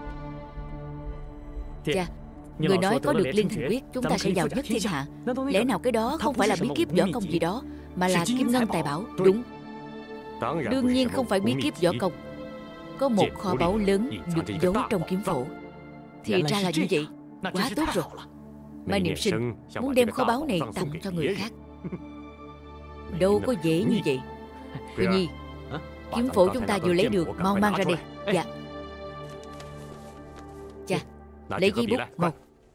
Cha, người nói có được Liên Thành Quyết, chúng ta sẽ giàu nhất thiên hạ. Lẽ nào cái đó không phải là bí kíp võ công gì đó, mà là kim ngân tài bảo? Đúng, đương nhiên không phải bí kíp võ công. Có một kho báu lớn được giấu trong kiếm phổ. Thì ra là như vậy. Quá tốt rồi. Mai Niệm Sinh muốn đem kho báu này tặng cho người khác. Đâu có dễ như vậy. Tuy nhiên, kiếm phổ chúng ta vừa lấy được, mau mang ra đây. Dạ. Cha, lấy giấy bút mau.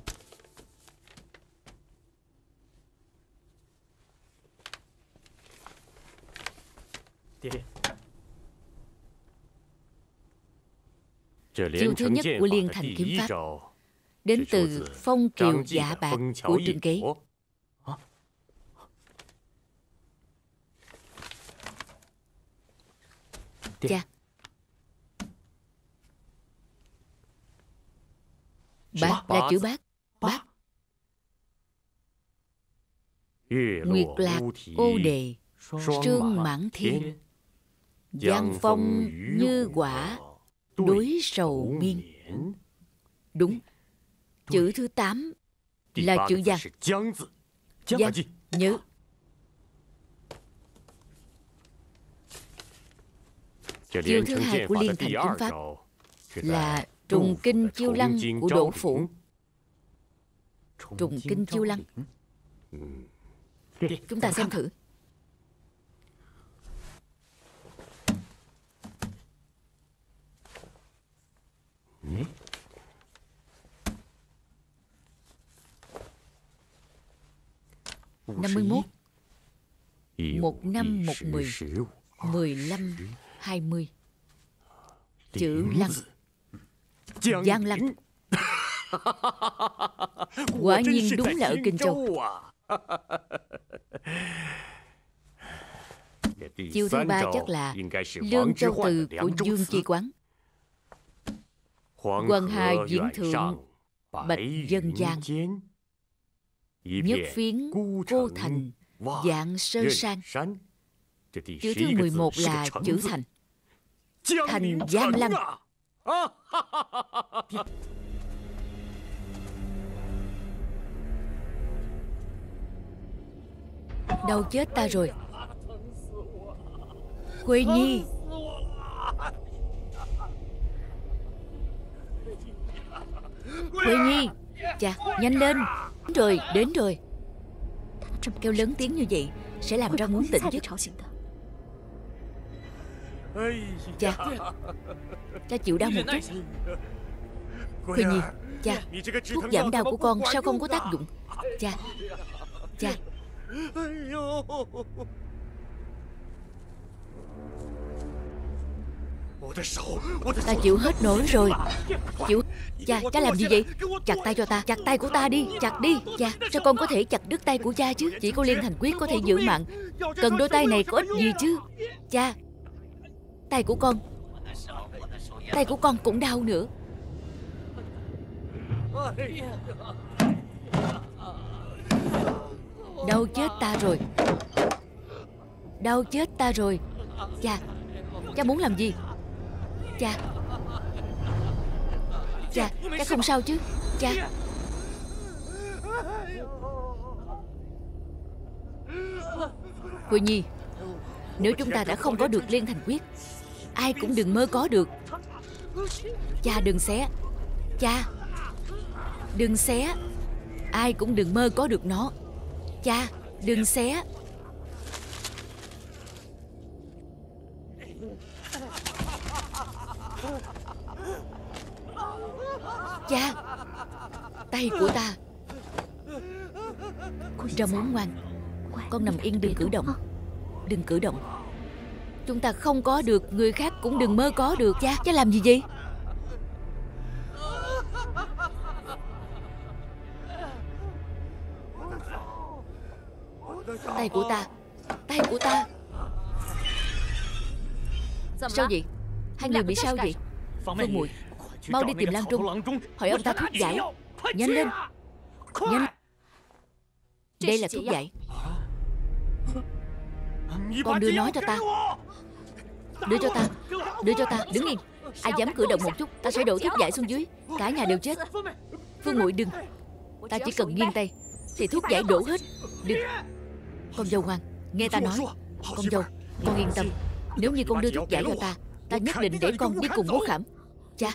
Chiêu thứ nhất của Liên Thành kiếm pháp đến từ phong kiều dạ bạc của Trương Kế. Cha, bát là chữ bát. Bát, nguyệt lạc ô đề, sương mãn thiên, giang phong như quả, đối sầu miên. Đúng, chữ thứ 8 là chữ giang. Giang, nhớ. Chiêu thứ 2 của Liên Thành kiếm pháp là trùng kinh chiêu lăng của Đỗ Phủ. Trùng kinh chiêu lăng, chúng ta xem thử. Năm 51, 15, 10, 15, 20. Chữ lăng, Giang Lăng. Quả nhiên đúng là ở Kinh Châu. Chiêu thứ 3 chắc là Lương Châu Từ của Dương Chi Quán. Hoàng Hà diễn thượng, bạch dân gian. Nhất phiến cô thành Vạn Sơn Sang. Chữ thứ 11 là chữ thành. Thành Giang Lăng. Đau chết ta rồi. Khuê Nhi. Khuê Nhi. Chà, nhanh lên. Đến rồi. Kêu lớn tiếng như vậy sẽ làm ra muốn tỉnh giấc. Cha chịu đau một chút. Khuê Nhi, cha, thuốc giảm đau của con sao không có tác dụng? Cha. Ta chịu hết nổi rồi. Cha làm gì vậy? Chặt tay cho ta. Chặt tay của ta đi. Chặt đi. Cha, sao con có thể chặt đứt tay của cha chứ? Chỉ có Liên Thành Quyết có thể giữ mạng. Cần đôi tay này có ích gì chứ? Cha, tay của con cũng đau nữa. Đau chết ta rồi. Cha muốn làm gì? Cha không sao chứ? Cha. Khuê Nhi, nếu chúng ta đã không có được Liên Thành Quyết, ai cũng đừng mơ có được. Cha đừng xé. Cha đừng xé. Ai cũng đừng mơ có được nó. Cha đừng xé. Cha, tay của ta. Ra muốn ngoan. Con nằm yên, đừng cử động. Chúng ta không có được, người khác cũng đừng mơ có được. Cha làm gì vậy? Tay của ta. Sao vậy? Hai người bị sao vậy? Phương Muội, mau đi tìm Lang Trung, hỏi ông ta thuốc giải. Nhanh lên. Đây là thuốc giải. Con đưa nó cho ta. Đưa cho ta. Đứng yên. Ai dám cử động một chút, ta sẽ đổ thuốc giải xuống dưới. Cả nhà đều chết. Phương Muội đừng. Ta chỉ cần nghiêng tay thì thuốc giải đổ hết. Đừng. Con dâu ngoan, nghe ta nói. Con dâu, con yên tâm. Nếu như con đưa thuốc giải cho ta nhất định để con đi cùng Ngô Khảm. Cha.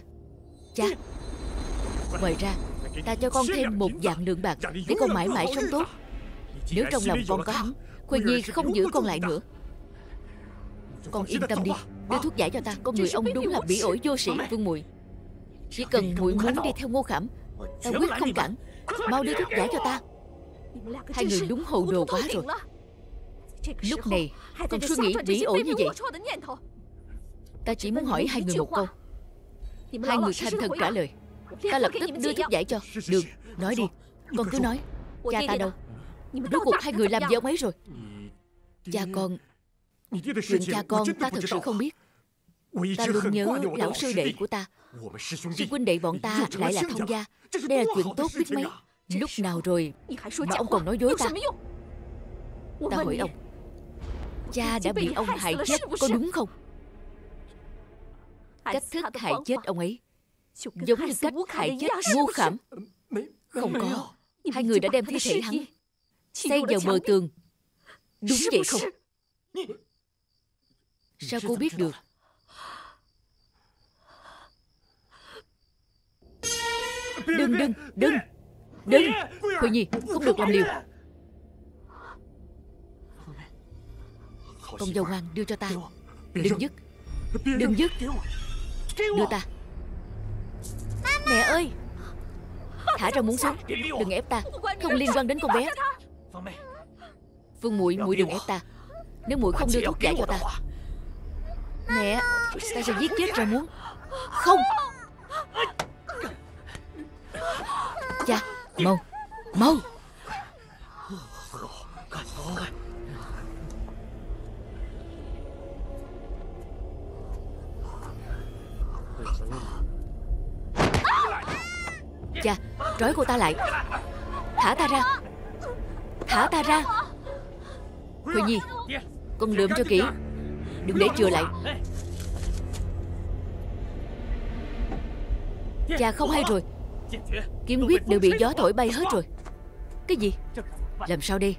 Ngoài ra, ta cho con thêm 1 vạn lượng bạc để con mãi mãi sống tốt. Nếu trong lòng con có hắn, Khuê Nhi không giữ con lại nữa. Con yên tâm đi. Đưa thuốc giải cho ta. Con người ông đúng là bỉ ổi vô sĩ. Phương Muội, chỉ cần muội muốn đi theo Ngô Khảm, ta quyết không cản. Mau đưa thuốc giải cho ta. Hai người đúng hồ đồ quá rồi. Lúc này còn suy nghĩ bỉ ổi như vậy. Ta chỉ muốn hỏi hai người một câu. Hai người thành thật trả lời, ta lập tức đưa thuốc giải cho. Được, nói đi. Con cứ nói. Cha ta đâu? Rốt cuộc hai người làm gì ông ấy rồi? Cha con. Chuyện cha con ta thật sự không biết. Ta luôn nhớ lão sư đệ của ta. Sư huynh đệ bọn ta lại là thông gia. Đây là chuyện tốt biết mấy. Lúc nào rồi mà ông còn nói dối ta? Ta hỏi ông, cha đã bị ông hại chết có đúng không? Cách thức hại chết ông ấy giống như cách hại chết Ngô Khảm. Không có. Hai người đã đem thi thể hắn xây vào bờ tường. Đúng vậy không? Sao cô biết được? Đừng. Khuê Nhi, không được làm liều. Con dâu ngoan, đưa cho ta. Đừng dứt. Đưa ta. Mẹ ơi, thả ra muốn xuống. Đừng ép ta, không liên quan đến con bé. Phương Muội, muội đừng ép ta. Nếu muội không đưa thuốc giải cho ta, mẹ, ta sẽ giết chết ra muốn. Không. Cha, mau. Cha, trói cô ta lại. Thả ta ra. Thả ta ra. Huệ Nhi, con lượm cho kỹ, đừng để chừa lại. Cha không hay rồi. Kiếm quyết đều bị gió thổi bay hết rồi. Cái gì? Làm sao đây?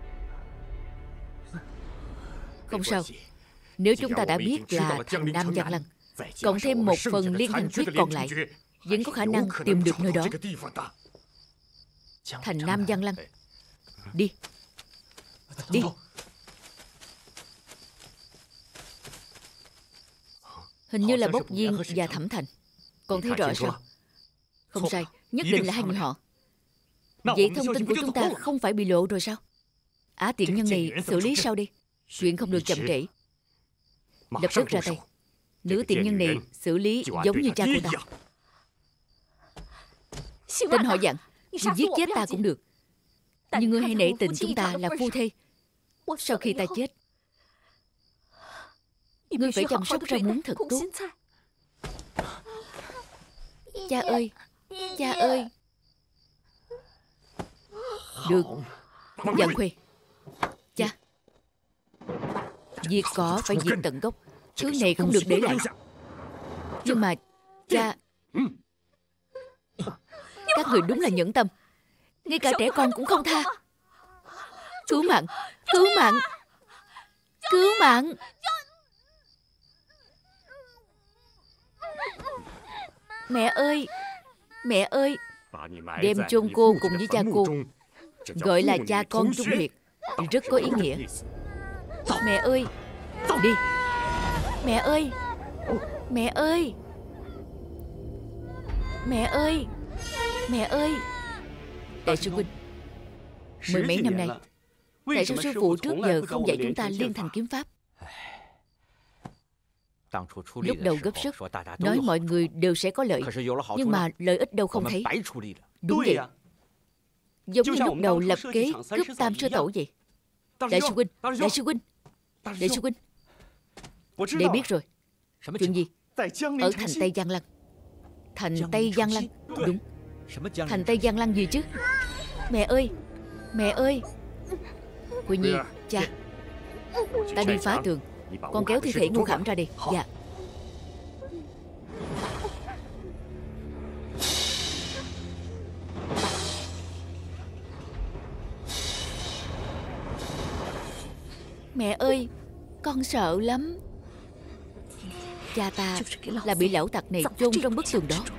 Không sao. Nếu chúng ta đã biết là thành Nam Giang Lăng, cộng thêm một phần liên thành quyết còn lại, vẫn có khả năng tìm được nơi đó. Thành Nam Giang Lăng. Đi. Đi. Hình như là Bốc Viên và Thẩm Thành. Còn thấy rõ sao? Không sai, nhất định là hai người họ. Vậy thông tin của chúng ta không phải bị lộ rồi sao? Á tiện nhân này xử lý sao đi? Chuyện không được chậm trễ. Lập tức ra tay. Nữ tiện nhân này xử lý giống như cha của ta. Tên họ Dặn, ngươi giết chết ta cũng được, nhưng ngươi hãy nể tình chúng ta là phu thê. Sau khi ta chết, ngươi phải chăm sóc rau muống thật tốt. Cha ơi, cha ơi. Được. Dặn Khuê. Cha, diệt cỏ phải diệt tận gốc. Thứ này không được để lại. Nhưng mà cha, các người đúng là nhẫn tâm. Ngay cả trẻ con cũng không tha. Cứu mạng, cứu mạng, cứu mạng. Mẹ ơi, mẹ ơi. Đem chôn cô cùng với cha cô, gọi là cha con chung huyệt, rất có ý nghĩa. Mẹ ơi, đi. Mẹ ơi, mẹ ơi, mẹ ơi, mẹ ơi. Đại sư huynh, mười mấy năm nay, tại sao sư phụ trước giờ không dạy chúng ta liên thành kiếm pháp? Lúc đầu gấp sức, nói mọi người đều sẽ có lợi, nhưng mà lợi ích đâu không thấy. Đúng vậy. Giống như lúc đầu lập kế cướp Tam Sư Tổ vậy. Đại sư huynh, đại sư huynh, đại sư huynh. Để biết rồi. Chuyện gì? Ở thành Tây Giang Lăng. Thành Tây Giang Lăng. Đúng. Thành Tây Giang Lăng gì chứ? Mẹ ơi, mẹ ơi. Huệ Nhi, cha, ta đi phá tường, con kéo thi thể Ngô Khảm ra đi. Dạ. Mẹ ơi, con sợ lắm. Cha ta là bị lão tặc này chôn trong bức tường đó.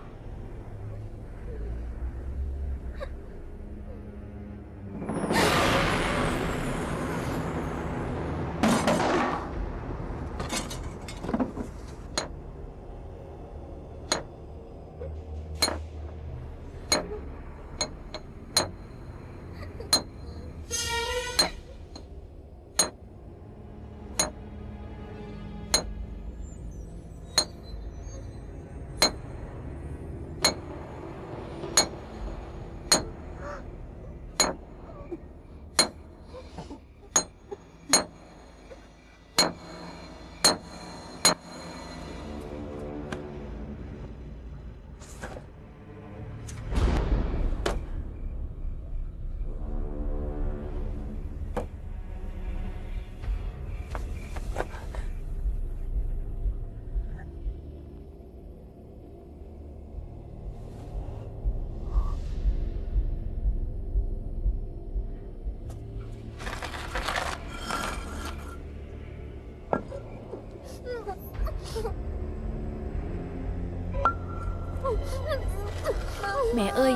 Mẹ ơi.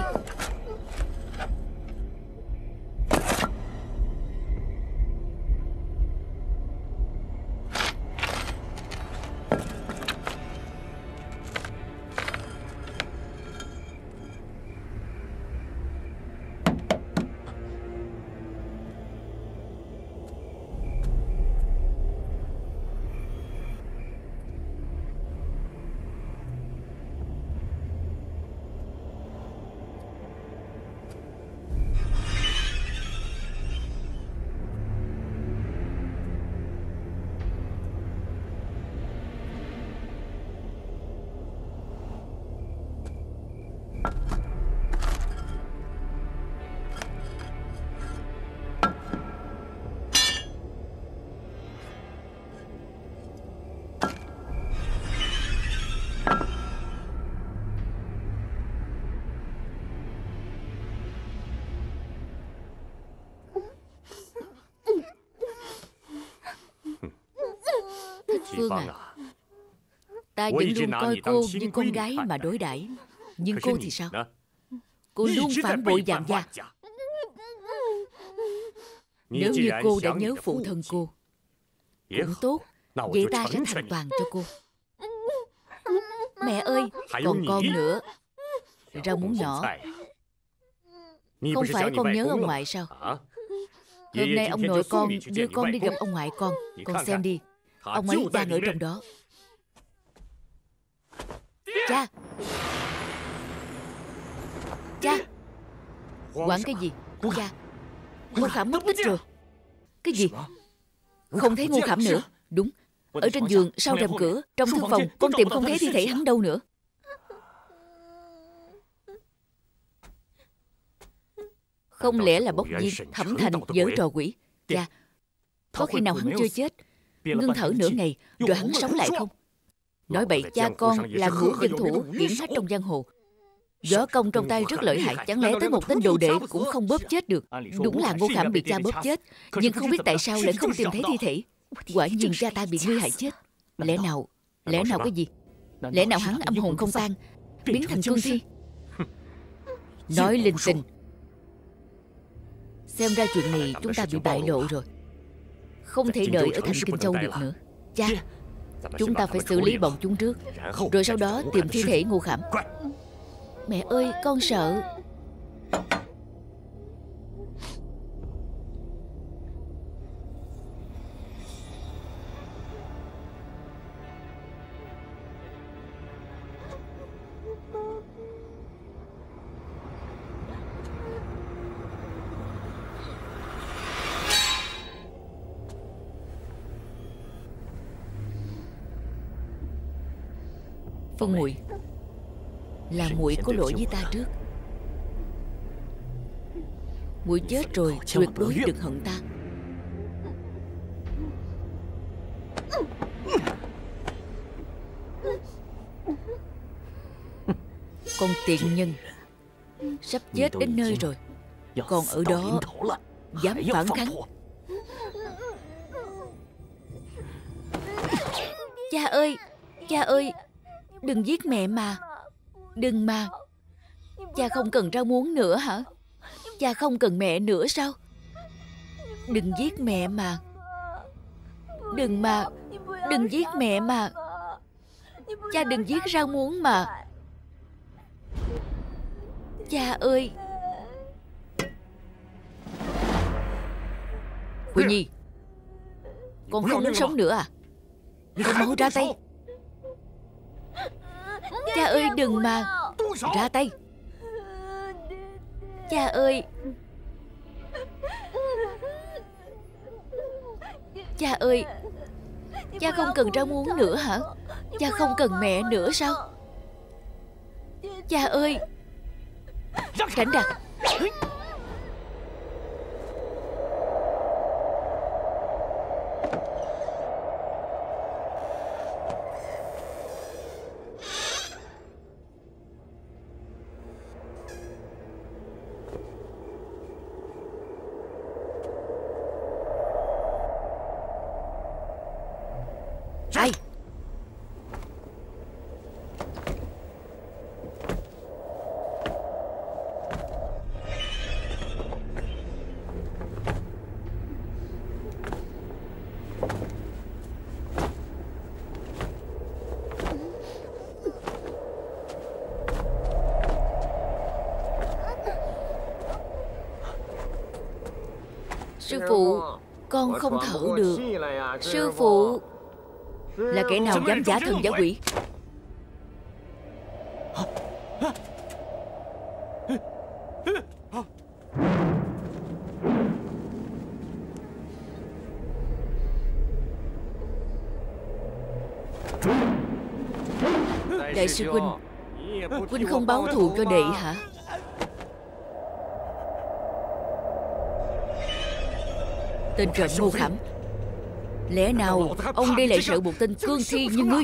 Phương à, ta vẫn luôn coi cô như con gái mà đối đãi. Nhưng cô thì sao? Cô luôn phản bội Vạn gia. Nếu như cô đã nhớ phụ thân cô cũng tốt, vậy ta sẽ thành toàn cho cô. Mẹ ơi, còn con nữa. Rau muống nhỏ. Không phải con nhớ ông ngoại sao? Hôm nay ông nội con đưa con đi gặp ông ngoại con. Con xem đi, ông ấy đang ở trong đó. Cha! Cha! Quản cái gì? Cha! Ngô Khảm mất tích rồi. Cái gì? Không thấy Ngô Khảm nữa. Đúng, ở trên giường, sau rèm cửa, trong thư phòng, con tìm không thấy thi thể hắn đâu nữa. Không lẽ là bốc viên Thẩm Thành giở trò quỷ? Cha, có khi nào hắn chưa chết, ngưng thở nửa ngày rồi hắn sống lại không? Nói bậy, cha con là ngũ dân thủ hiển hách trong giang hồ, võ công trong tay rất lợi hại. Chẳng lẽ tới một tên đồ đệ cũng không bóp chết được? Đúng là Ngô Khảm bị cha bóp chết, nhưng không biết tại sao lại không tìm thấy thi thể. Quả nhiên cha ta bị ngươi hại chết. Lẽ nào cái gì? Lẽ nào hắn âm hồn không tan, biến thành cương thi? Nói linh tinh. Xem ra chuyện này chúng ta bị bại lộ rồi, không thể đợi ở thành Kinh Châu được nữa. Cha, chúng ta phải xử lý bọn chúng trước, rồi sau đó tìm thi thể Ngô Khảm. Mẹ ơi, con sợ. Phương muội, là muội có lỗi với ta trước. Muội chết rồi tuyệt đối đừng hận ta. Con tiện nhân, sắp chết đến nơi rồi, còn ở đó dám phản kháng. Cha ơi, cha ơi, đừng giết mẹ mà. Đừng mà. Cha không cần rau muống nữa hả? Cha không cần mẹ nữa sao? Đừng giết mẹ mà. Đừng mà. Đừng giết mẹ mà. Cha đừng giết rau muống mà. Cha ơi. Quỳ Nhi, con không muốn sống nữa à? Con mau ra tay. Cha ơi đừng mà. Ra tay. Cha ơi. Cha ơi, cha không cần rau muống nữa hả? Cha không cần mẹ nữa sao? Cha ơi. Tránh ra. Ai? Sư phụ, con không thở được. Sư phụ. Là kẻ nào dám giả thần giả quỷ? Đại sư huynh, huynh không báo thù cho đệ hả? Tên trộm Ngô Khảm, lẽ nào ông đây lại sợ một tên cương thi như ngươi?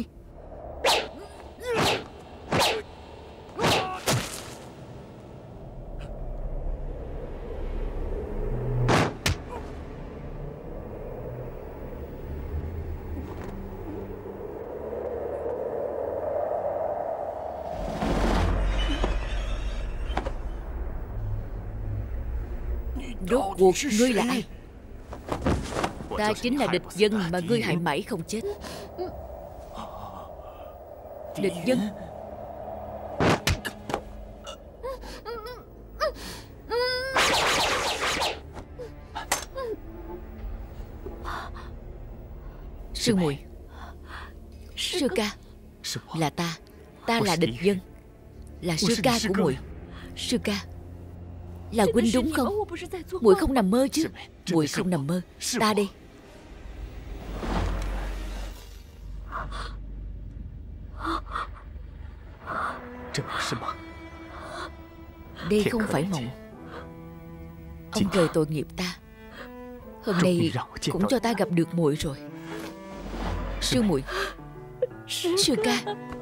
Rốt cuộc ngươi là ai? Ta chính là địch dân mà ngươi hại mãi không chết. Địch dân? Sư muội, sư ca, là ta. Ta là địch dân, là sư ca của muội. Sư ca, là huynh đúng không? Muội không nằm mơ chứ? Muội không nằm mơ. Ta đây. Đây không phải mộng. Ông rời tội nghiệp ta. Hôm nay cũng cho ta gặp được muội rồi. Sư muội, sư ca.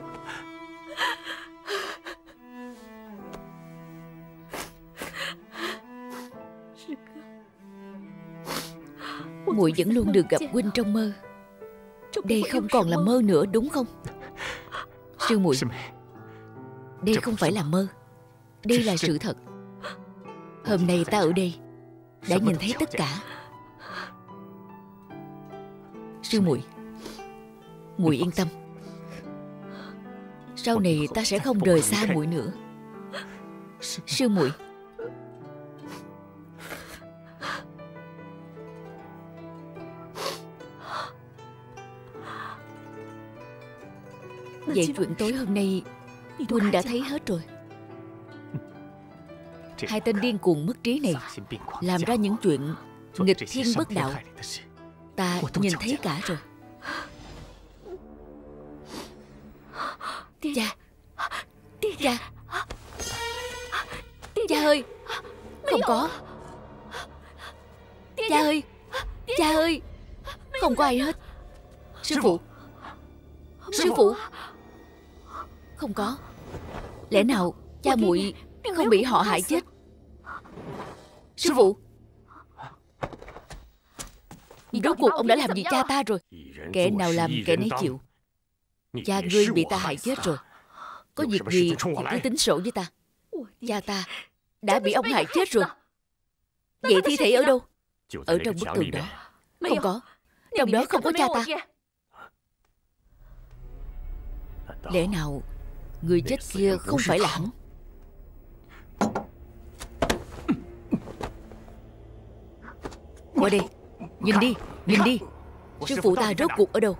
Muội vẫn luôn được gặp huynh trong mơ. Đây không còn là mơ nữa đúng không? Sư muội, đây không phải là mơ. Đây là sự thật. Hôm nay ta ở đây đã nhìn thấy tất cả. Sư muội, muội yên tâm. Sau này ta sẽ không rời xa muội nữa. Sư muội. Vậy chuyện tối hôm nay huynh đã thấy hết rồi. Hai tên điên cuồng mất trí này làm ra những chuyện nghịch thiên bất đạo, ta nhìn thấy cả rồi. Cha, cha, cha ơi, không có. Cha ơi, cha ơi, không có ai hết. Sư phụ, sư phụ, không có. Lẽ nào cha muội không bị họ hại chết? Sư phụ, rốt cuộc ông đã làm gì cha ta rồi? Kẻ nào làm kẻ nấy chịu. Cha ngươi bị ta hại chết rồi. Có việc gì thì cứ tính sổ với ta. Cha ta đã bị ông hại chết rồi. Vậy thi thể ở đâu? Ở trong bức tường đó. Không có. Trong đó không có cha ta. Lẽ nào người chết kia không phải là hắn? Qua đây, nhìn đi, nhìn đi. Sư phụ ta rốt cuộc ở đâu?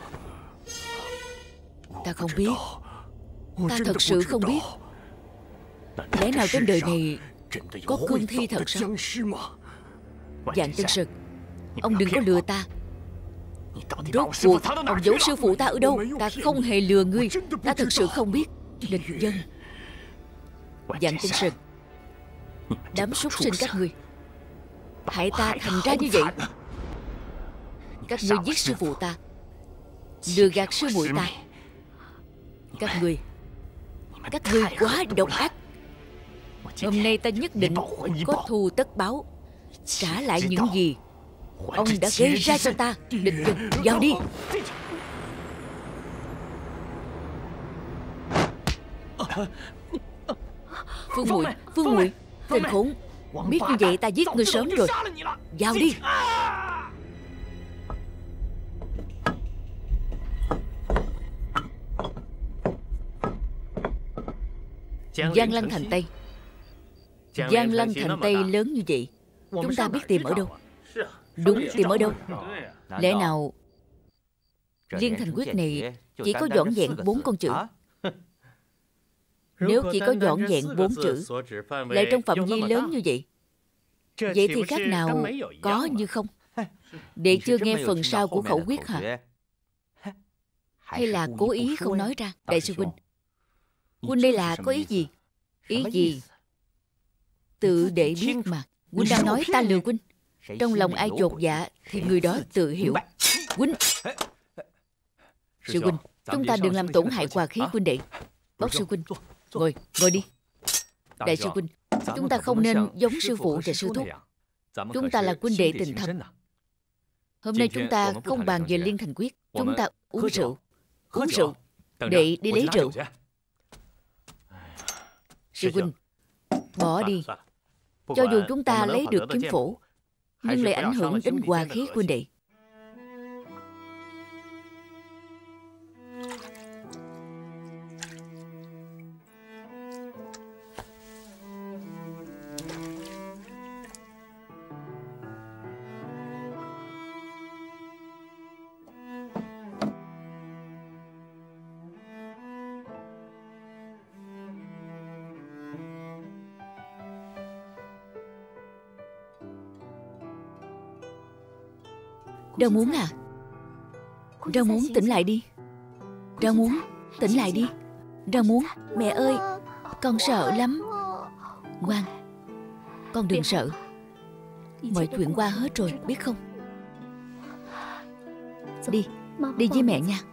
Ta không biết. Ta thật sự không biết. Lẽ nào trên đời này có cương thi thật sao? Vạn Chân Sơn, ông đừng có lừa ta. Rốt cuộc ông giấu sư phụ ta ở đâu? Ta không hề lừa ngươi. Ta thật sự không biết. Địch dân. Vạn Chân Sơn, đám súc sinh các ngươi hại ta thành ra như vậy. Các ngươi giết sư phụ ta, lừa gạt sư muội ta. Các ngươi quá độc ác. Hôm nay ta nhất định có thù tất báo, trả lại những gì ông đã gây ra cho ta. Địch dân, vào đi. Phương muội, Phương muội, tên khốn, biết như vậy ta giết ngươi sớm rồi. Vào đi. Giang Lăng thành Tây. Giang Lăng thành Tây lớn như vậy, chúng ta biết tìm ở đâu? Đúng, tìm ở đâu? Lẽ nào Liên Thành Quyết này chỉ có vỏn vẹn 4 con chữ? Nếu chỉ có vỏn vẹn 4 chữ, lại trong phạm vi lớn như vậy, vậy thì khác nào có như không? Đệ chưa nghe phần sau của khẩu quyết hả? Hay là cố ý không nói ra? Đại sư huynh, huynh đây là có ý gì? Ý gì? Tự để biết mà. Huynh đang nói ta lừa huynh. Trong lòng ai chột dạ thì người đó tự hiểu. Huynh, sư huynh, chúng ta đừng làm tổn hại hòa khí huynh đệ. Bác sư huynh, ngồi đi. Đại sư huynh, chúng ta không nên giống sư phụ và sư thúc. Chúng ta là huynh đệ tình thâm. Hôm nay chúng ta không bàn về Liên Thành Quyết. Chúng ta uống rượu. Uống rượu. Đệ đi lấy rượu. Sư huynh, bỏ đi. Cho dù chúng ta lấy được kiếm phổ, nhưng lại ảnh hưởng đến hòa khí huynh đệ. Rau Muống à, Rau Muống tỉnh lại đi. Rau Muống tỉnh lại đi. Rau Muống, mẹ ơi, con sợ lắm. Ngoan, con đừng sợ. Mọi chuyện qua hết rồi, biết không? Đi, đi với mẹ nha.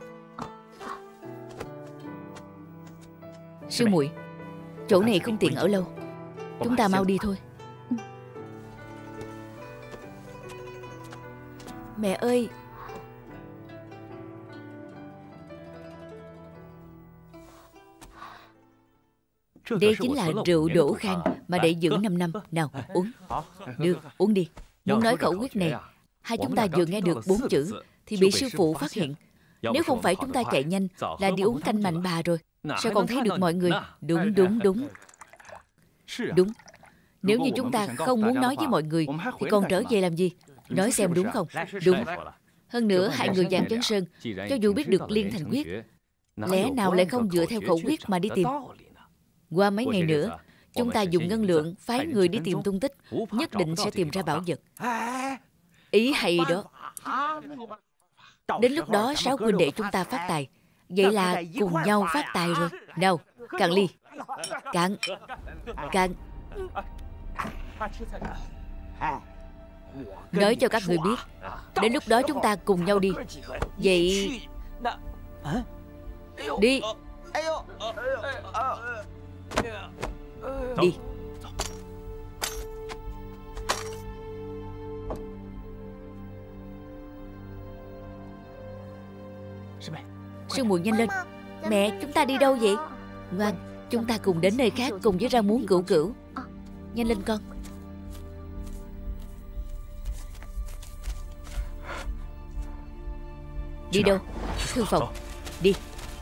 Sư muội, chỗ này không tiện ở lâu, chúng ta mau đi thôi. Mẹ ơi, đây chính là rượu đổ khang mà để giữ 5 năm. Nào, uống. Được, uống đi. Muốn nói khẩu quyết này, hai chúng ta vừa nghe được 4 chữ thì bị sư phụ phát hiện. Nếu không phải chúng ta chạy nhanh là đi uống canh mạnh bà rồi, sao còn thấy được mọi người. Đúng. Đúng. Nếu như chúng ta không muốn nói với mọi người thì còn trở về làm gì? Nói xem đúng không? Đúng. Hơn nữa, hai người Giang Chấn Sơn cho dù biết được liên thành quyết, lẽ nào lại không dựa theo khẩu quyết mà đi tìm? Qua mấy ngày nữa, chúng ta dùng ngân lượng phái người đi tìm tung tích, nhất định sẽ tìm ra bảo vật. Ý hay đó. Đến lúc đó 6 huynh đệ chúng ta phát tài. Vậy là cùng nhau phát tài rồi. Nào, cạn ly. Cạn. Nói cho các người biết, đến lúc đó chúng ta cùng nhau đi. Vậy đi. Đi. Sư muội nhanh lên. Mẹ, chúng ta đi đâu vậy? Ngoan, chúng ta cùng đến nơi khác cùng với Rau Muống Cửu Cửu. Nhanh lên con. Đi đâu? Thư phòng. Đi.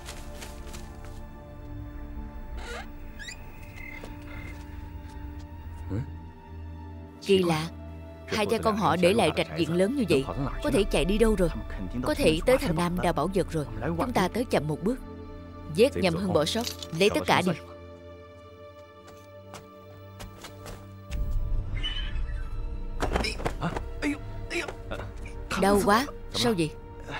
Kỳ lạ, hai cha con họ để lại trạch viện lớn như vậy, có thể chạy đi đâu rồi? Có thể tới thành Nam đào bảo vật rồi. Chúng ta tới chậm một bước, vét nhầm hơn bỏ sót. Lấy tất cả đi. Đau quá. Sao vậy?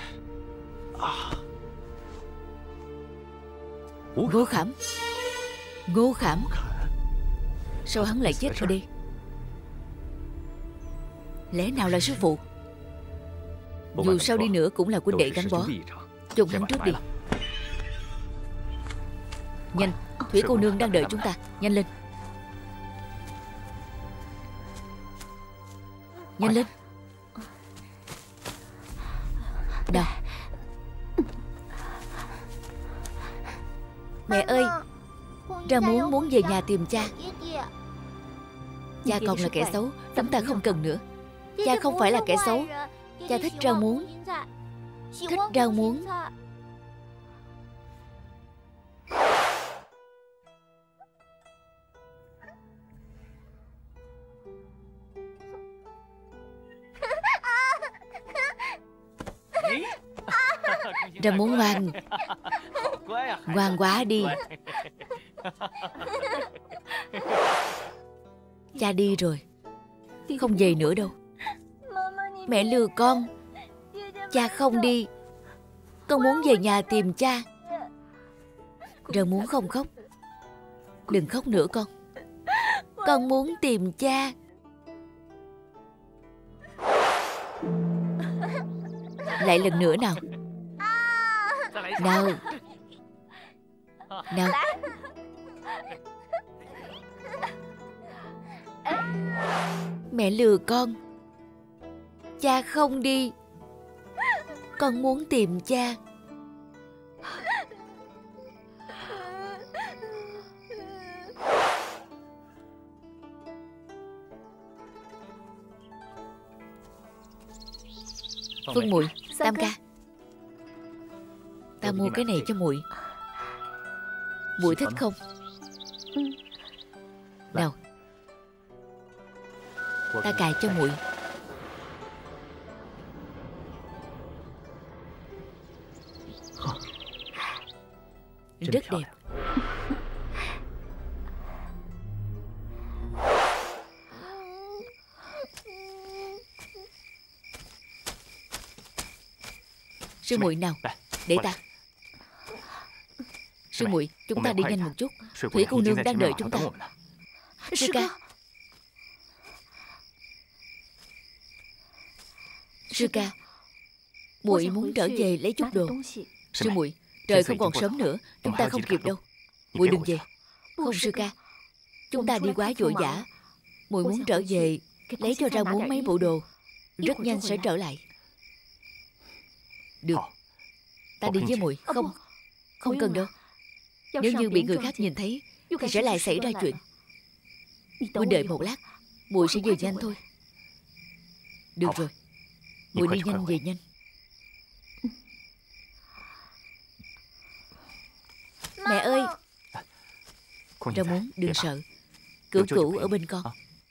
Ngô Khảm. Ngô Khảm. Sao hắn lại chết ở đây? Lẽ nào là sư phụ? Dù sao đi nữa cũng là huynh đệ gắn bó. Chôn hắn trước đi. Nhanh, Thủy cô nương đang đợi chúng ta. Nhanh lên. Nhanh lên. Nào. Mẹ ơi, Rau Muống muốn về nhà tìm cha. Cha còn là kẻ xấu, chúng ta không cần nữa. Cha không phải là kẻ xấu. Cha thích Rau Muống. Thích Rau Muống. Rau Muống ngoan. Ngoan quá đi. Cha đi rồi, không về nữa đâu. Mẹ lừa con. Cha không đi. Con muốn về nhà tìm cha. Rau Muống không khóc. Đừng khóc nữa con. Con muốn tìm cha. Lại lần nữa nào. Nào. Nào. Mẹ lừa con. Cha không đi. Con muốn tìm cha. Phương muội, Tam ca, ta mua cái này cho muội. Muội thích không? Nào, ta cài cho muội. Rất đẹp. Sư muội nào, để ta. Sư muội, chúng ta đi nhanh một chút. Thủy cô nương đang đợi chúng ta. Sư ca. Sư ca, muội muốn trở về lấy chút đồ. Sư muội, trời không còn sớm nữa, chúng ta không kịp đâu. Muội đừng về. Không sư ca, chúng ta đi quá vội vã. Muội muốn trở về lấy cho Rau Muống mấy bộ đồ, rất nhanh sẽ trở lại. Được, ta đi với muội. Không, không cần đâu. Nếu như bị người khác nhìn thấy thì sẽ lại xảy ra chuyện. Muội đợi một lát, muội sẽ về nhanh thôi. Được rồi, muội đi nhanh về nhanh. Mẹ ơi! Rau Muống đừng sợ, Cửu Cửu ở bên con.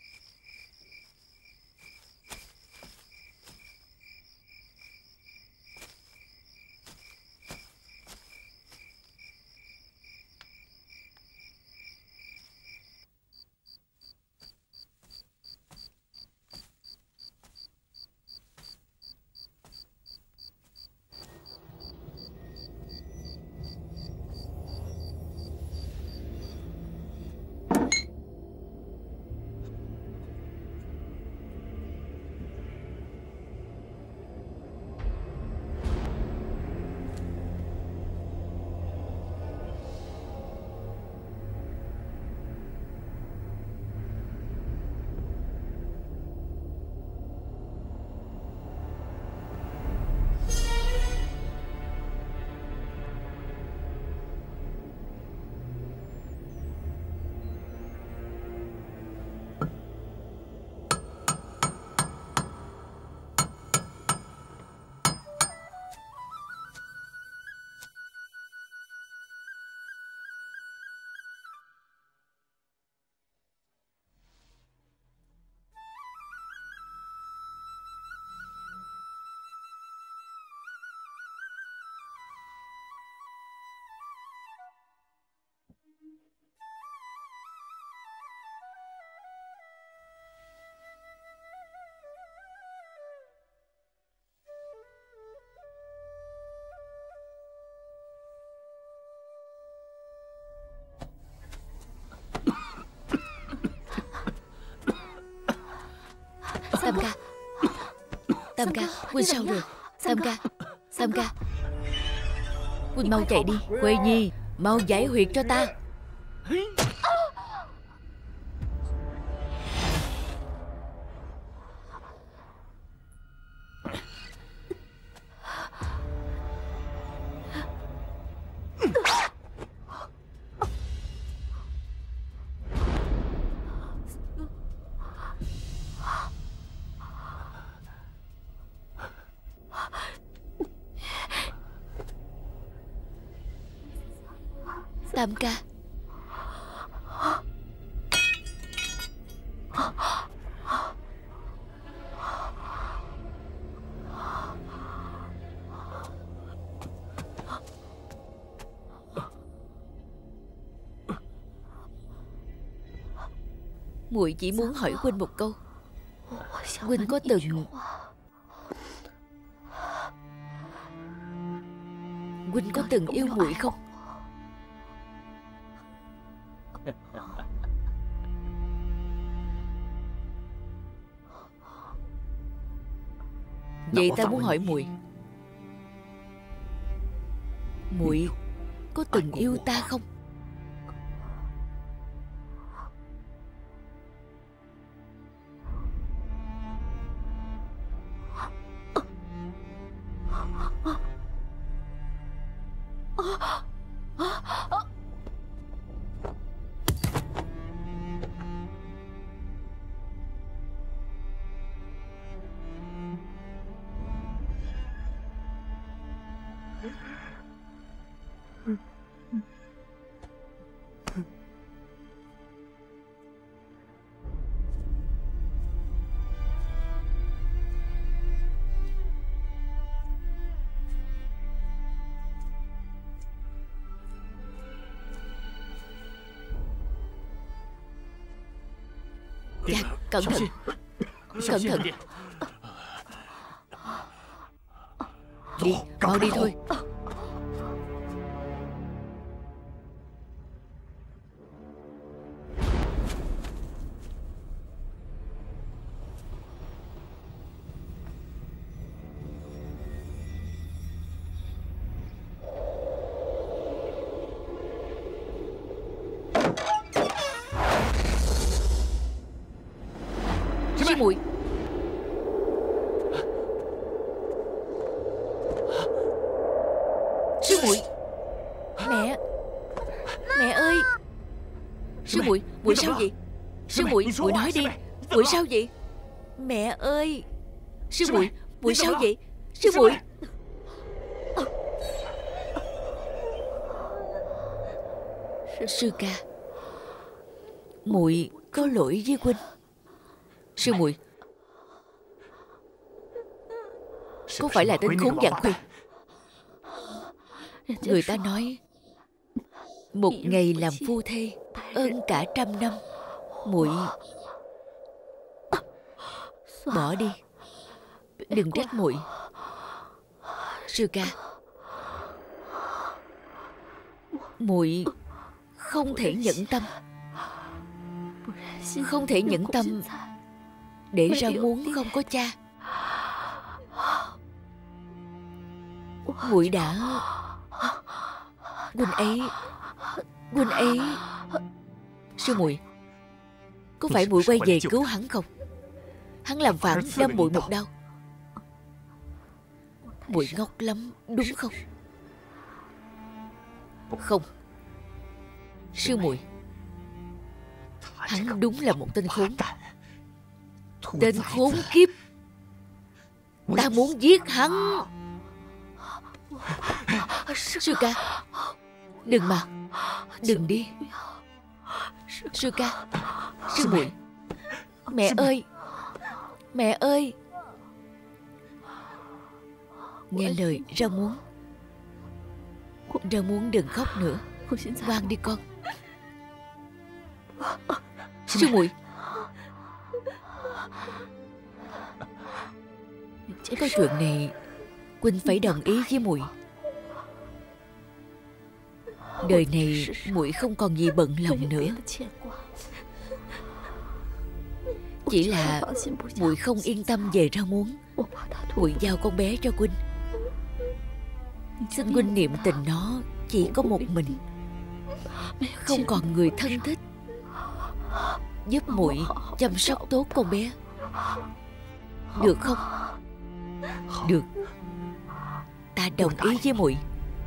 Tam ca, Tam ca, Huynh sao rồi? Tam ca, Tam ca, Huynh mau chạy đi. Quê Nhi, mau giải huyệt cho ta. Tam ca, muội chỉ muốn hỏi Huynh một câu. Huynh có từng Huynh có từng yêu muội không? Vậy ta muốn hỏi muội, muội có từng yêu ta không? Dạ, cẩn thận. Cẩn thận. Đi, mau đi thôi. Sư muội. Sư muội. Mẹ. Mẹ ơi. Sư muội, muội sao vậy? Sư muội, muội nói đi. Muội sao vậy? Mẹ ơi. Sư muội, muội sao vậy? Sư muội. Sư ca, muội có lỗi với huynh. Sư muội, có phải là tên khốn vạn khuyên? Người ta nói một ngày làm phu thê ơn cả trăm năm. Muội bỏ đi, đừng trách muội. Sư ca, muội không thể nhẫn tâm, không thể nhẫn tâm để ra muốn không có cha. Muội đã... Huynh ấy... Sư muội, có phải muội quay về cứu hắn không? Hắn làm phản đâm muội một đau. Muội ngốc lắm đúng không? Không. Sư muội, hắn đúng là một tên khốn. Tên khốn kiếp. Ta muốn giết hắn. Sư ca, đừng mà. Đừng đi. Sư ca, sư muội. Mẹ ơi. Mẹ ơi. Nghe lời Ra Muốn. Ra Muốn đừng khóc nữa. Ngoan đi con. Sư muội, có chuyện này huynh phải đồng ý với muội. Đời này muội không còn gì bận lòng nữa. Chỉ là muội không yên tâm về Ra Muốn. Muội giao con bé cho huynh. Xin huynh niệm tình nó chỉ có một mình, không còn người thân thích. Giúp muội chăm sóc tốt con bé, được không? Được. Ta đồng ý với muội.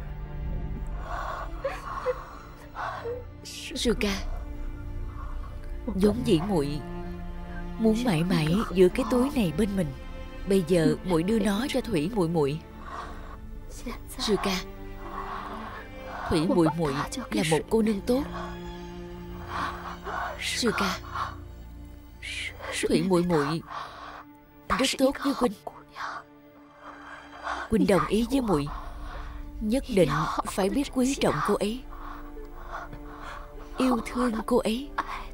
Sư ca, vốn dĩ muội muốn mãi mãi giữ cái túi này bên mình. Bây giờ muội đưa nó cho Thủy muội muội. Sư ca, Thủy muội muội là một cô nương tốt. Sư ca, Thủy muội muội rất tốt với huynh. Huynh đồng ý với muội, nhất định phải biết quý trọng cô ấy, yêu thương cô ấy.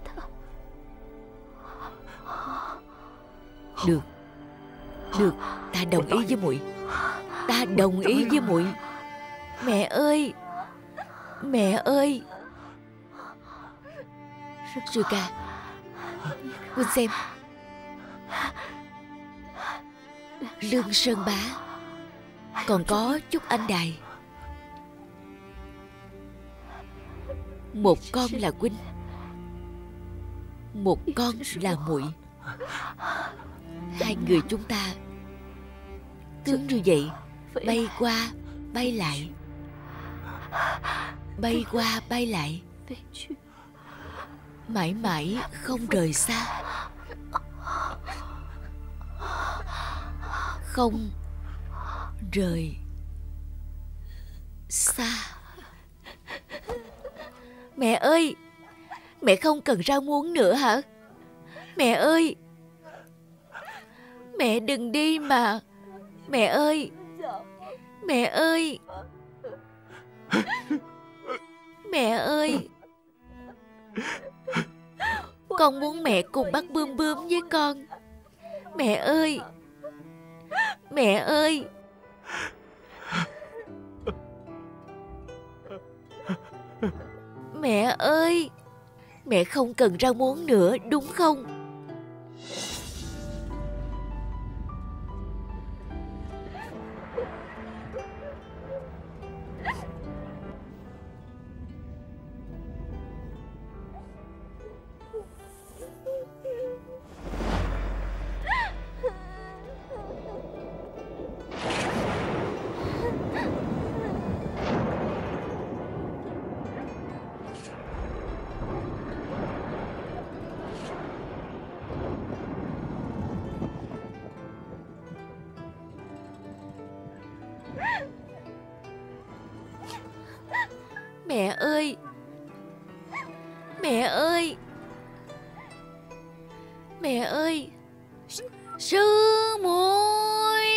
Được. Được, ta đồng ý với muội. Ta đồng ý với muội. Mẹ ơi. Mẹ ơi. Sư ca, huynh xem, Lương Sơn Bá, còn có chút anh đài. Một con là huynh, một con là muội. Hai người chúng ta cứ như vậy, bay qua bay lại, bay qua bay lại, mãi mãi không rời xa. Không rời Xa. Mẹ ơi, mẹ không cần rau muống nữa hả? Mẹ ơi, mẹ đừng đi mà. Mẹ ơi, mẹ ơi, mẹ ơi, con muốn mẹ cùng bắt Bươm Bươm với con. Mẹ ơi, mẹ ơi. Mẹ ơi, mẹ không cần rau muống nữa đúng không? Mẹ ơi, mẹ ơi, mẹ ơi. Sư muội.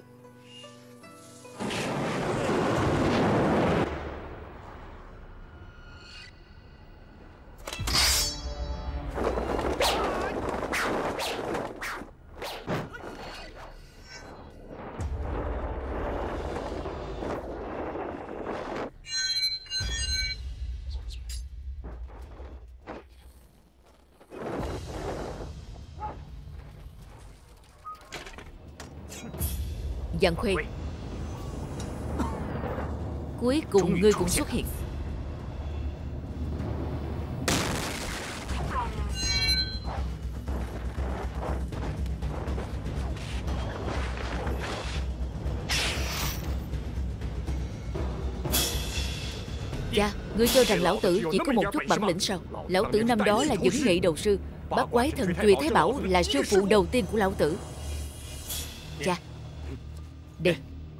Giang Khuê, cuối cùng ngươi cũng xuất hiện. Cha, ngươi cho rằng lão tử chỉ có một chút bản lĩnh sao? Lão tử năm đó là dẫn nghị đầu sư, bát quái thần truyền Thái Bảo là sư phụ đầu tiên của lão tử. Cha, đi.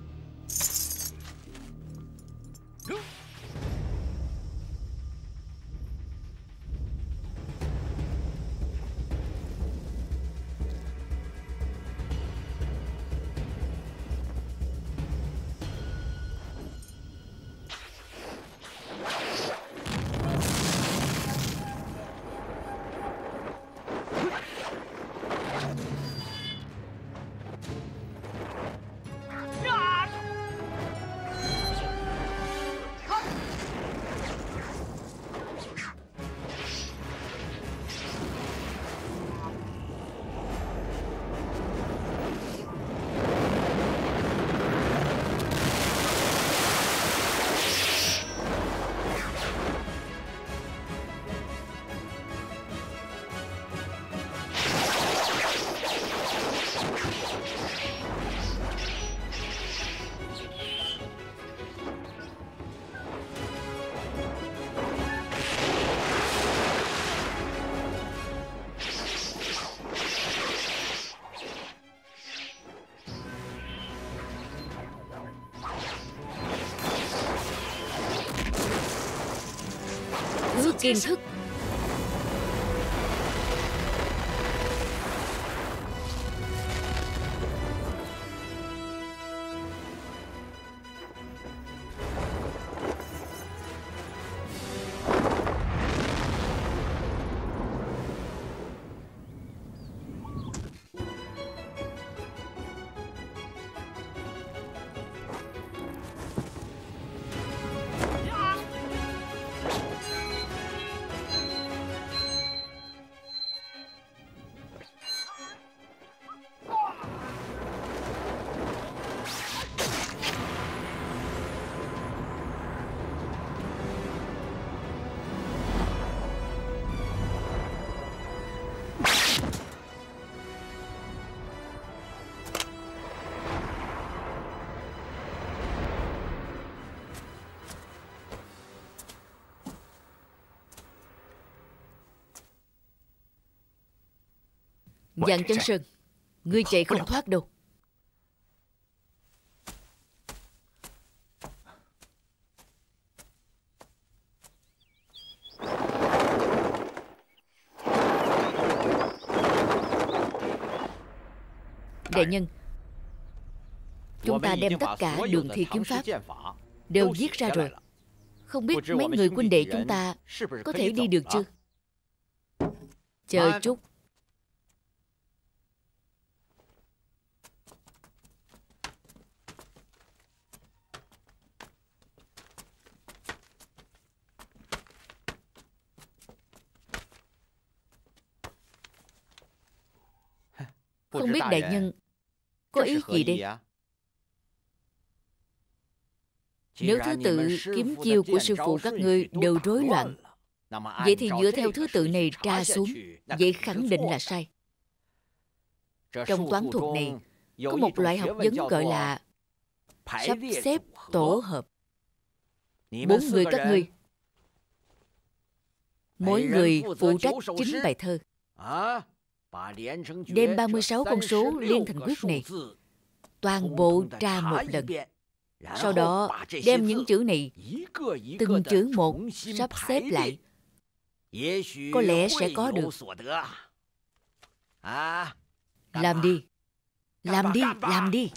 Thứ kiên thức. Giang Chấn Sơn, ngươi chạy không thoát đâu. đại nhân, chúng ta đem tất cả đường thi kiếm pháp đều viết ra rồi. Không biết mấy người huynh đệ chúng ta có thể đi được chưa? Chờ chút. Không biết đại nhân có ý gì đây? Nếu thứ tự kiếm chiêu của sư phụ các ngươi đều rối loạn, vậy thì dựa theo thứ tự này tra xuống, vậy khẳng định là sai. Trong toán thuật này có một loại học vấn gọi là sắp xếp tổ hợp. 4 người các ngươi, mỗi người phụ trách 9 bài thơ. Đem 36 con số liên thành quyết này toàn bộ tra một lần. Sau đó đem những chữ này từng chữ một sắp xếp lại, có lẽ sẽ có được. Làm đi, làm đi, làm đi.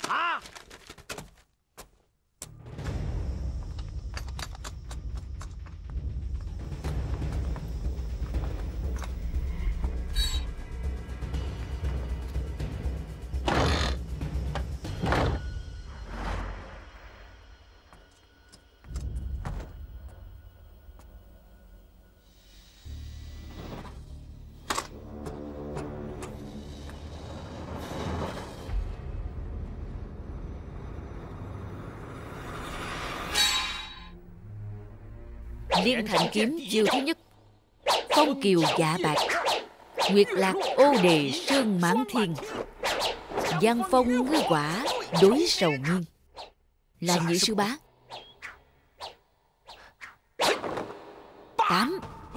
Liên thành kiếm chiêu thứ nhất: phong kiều dạ bạc, nguyệt lạc ô đề sương mãn thiên, giang phong ngư quả đối sầu nguyên. Là nhị sư bá. 8.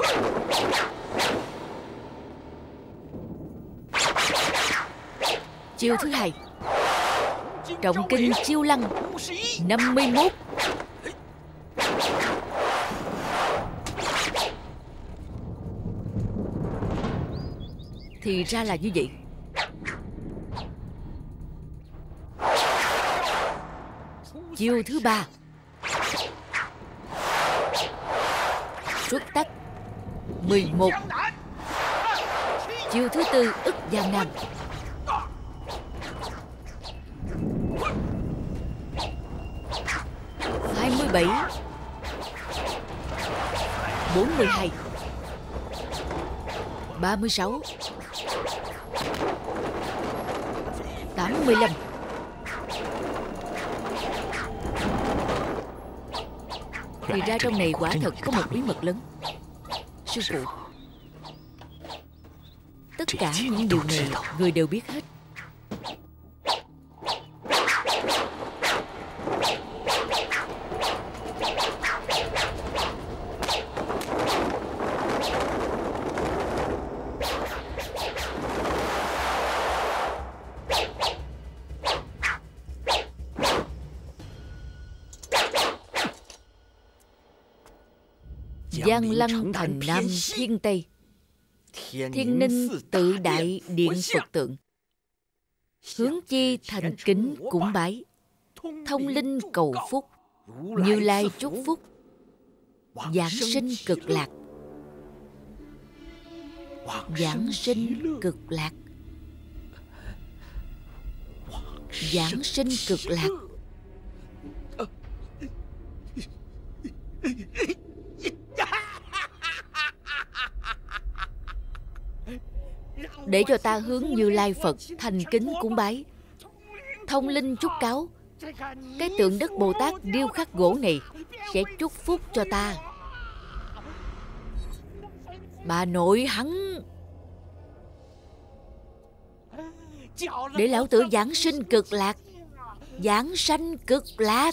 Chiêu thứ hai: trọng kinh chiêu lăng 51. Thì ra là như vậy. Chiêu thứ ba: xuất tắc 11. Chiêu thứ tư: ức giang nam. 27. 42. 36. 85. Thì ra trong này quả thật có một bí mật lớn. Sư phụ, tất cả những điều này người đều biết hết. Giang Lăng thành Nam Thiên Tây, Thiên Ninh tự đại điện Phật tượng, hướng chi thành kính cúng bái, thông linh cầu phúc, Như Lai chúc phúc, giảng sinh cực lạc. Giảng sinh cực lạc. Giảng sinh cực lạc. Để cho ta hướng Như Lai Phật thành kính cúng bái, thông linh chúc cáo. Cái tượng đất Bồ Tát điêu khắc gỗ này sẽ chúc phúc cho ta. Bà nội hắn để lão tử giảng sinh cực lạc. Giảng sanh cực lạc.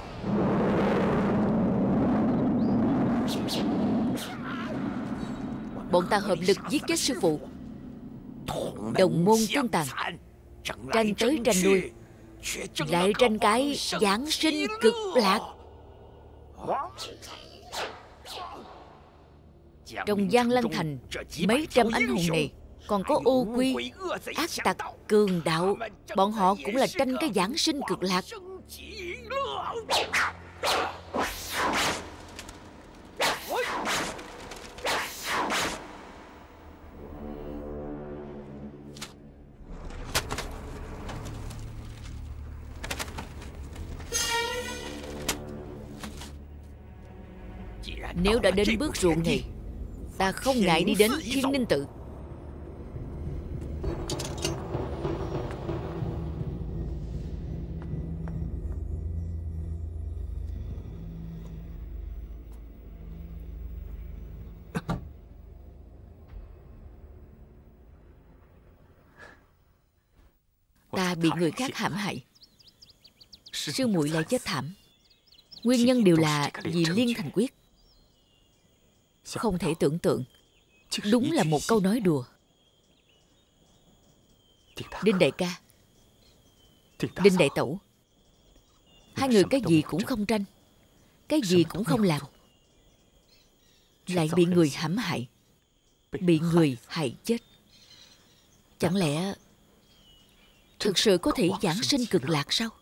Bọn ta hợp lực giết chết sư phụ. Đồng môn tương tàn, tranh tới tranh lui, lại tranh cái giảng sinh cực lạc. Trong Giang Lăng thành, mấy trăm anh hùng này Còn có ô quy, ác tặc, cường đạo, bọn họ cũng là tranh cái giảng sinh cực lạc. Nếu đã đến bước ruộng này, ta không ngại đi đến Thiên Ninh Tự. Ta bị người khác hãm hại, sư muội lại chết thảm. Nguyên nhân đều là vì Liên Thành Quyết. Không thể tưởng tượng. Đúng là một câu nói đùa. Đinh đại ca, Đinh đại tẩu, hai người cái gì cũng không tranh, cái gì cũng không làm, lại bị người hãm hại, bị người hại chết. Chẳng lẽ thực sự có thể giảng sinh cực lạc sao?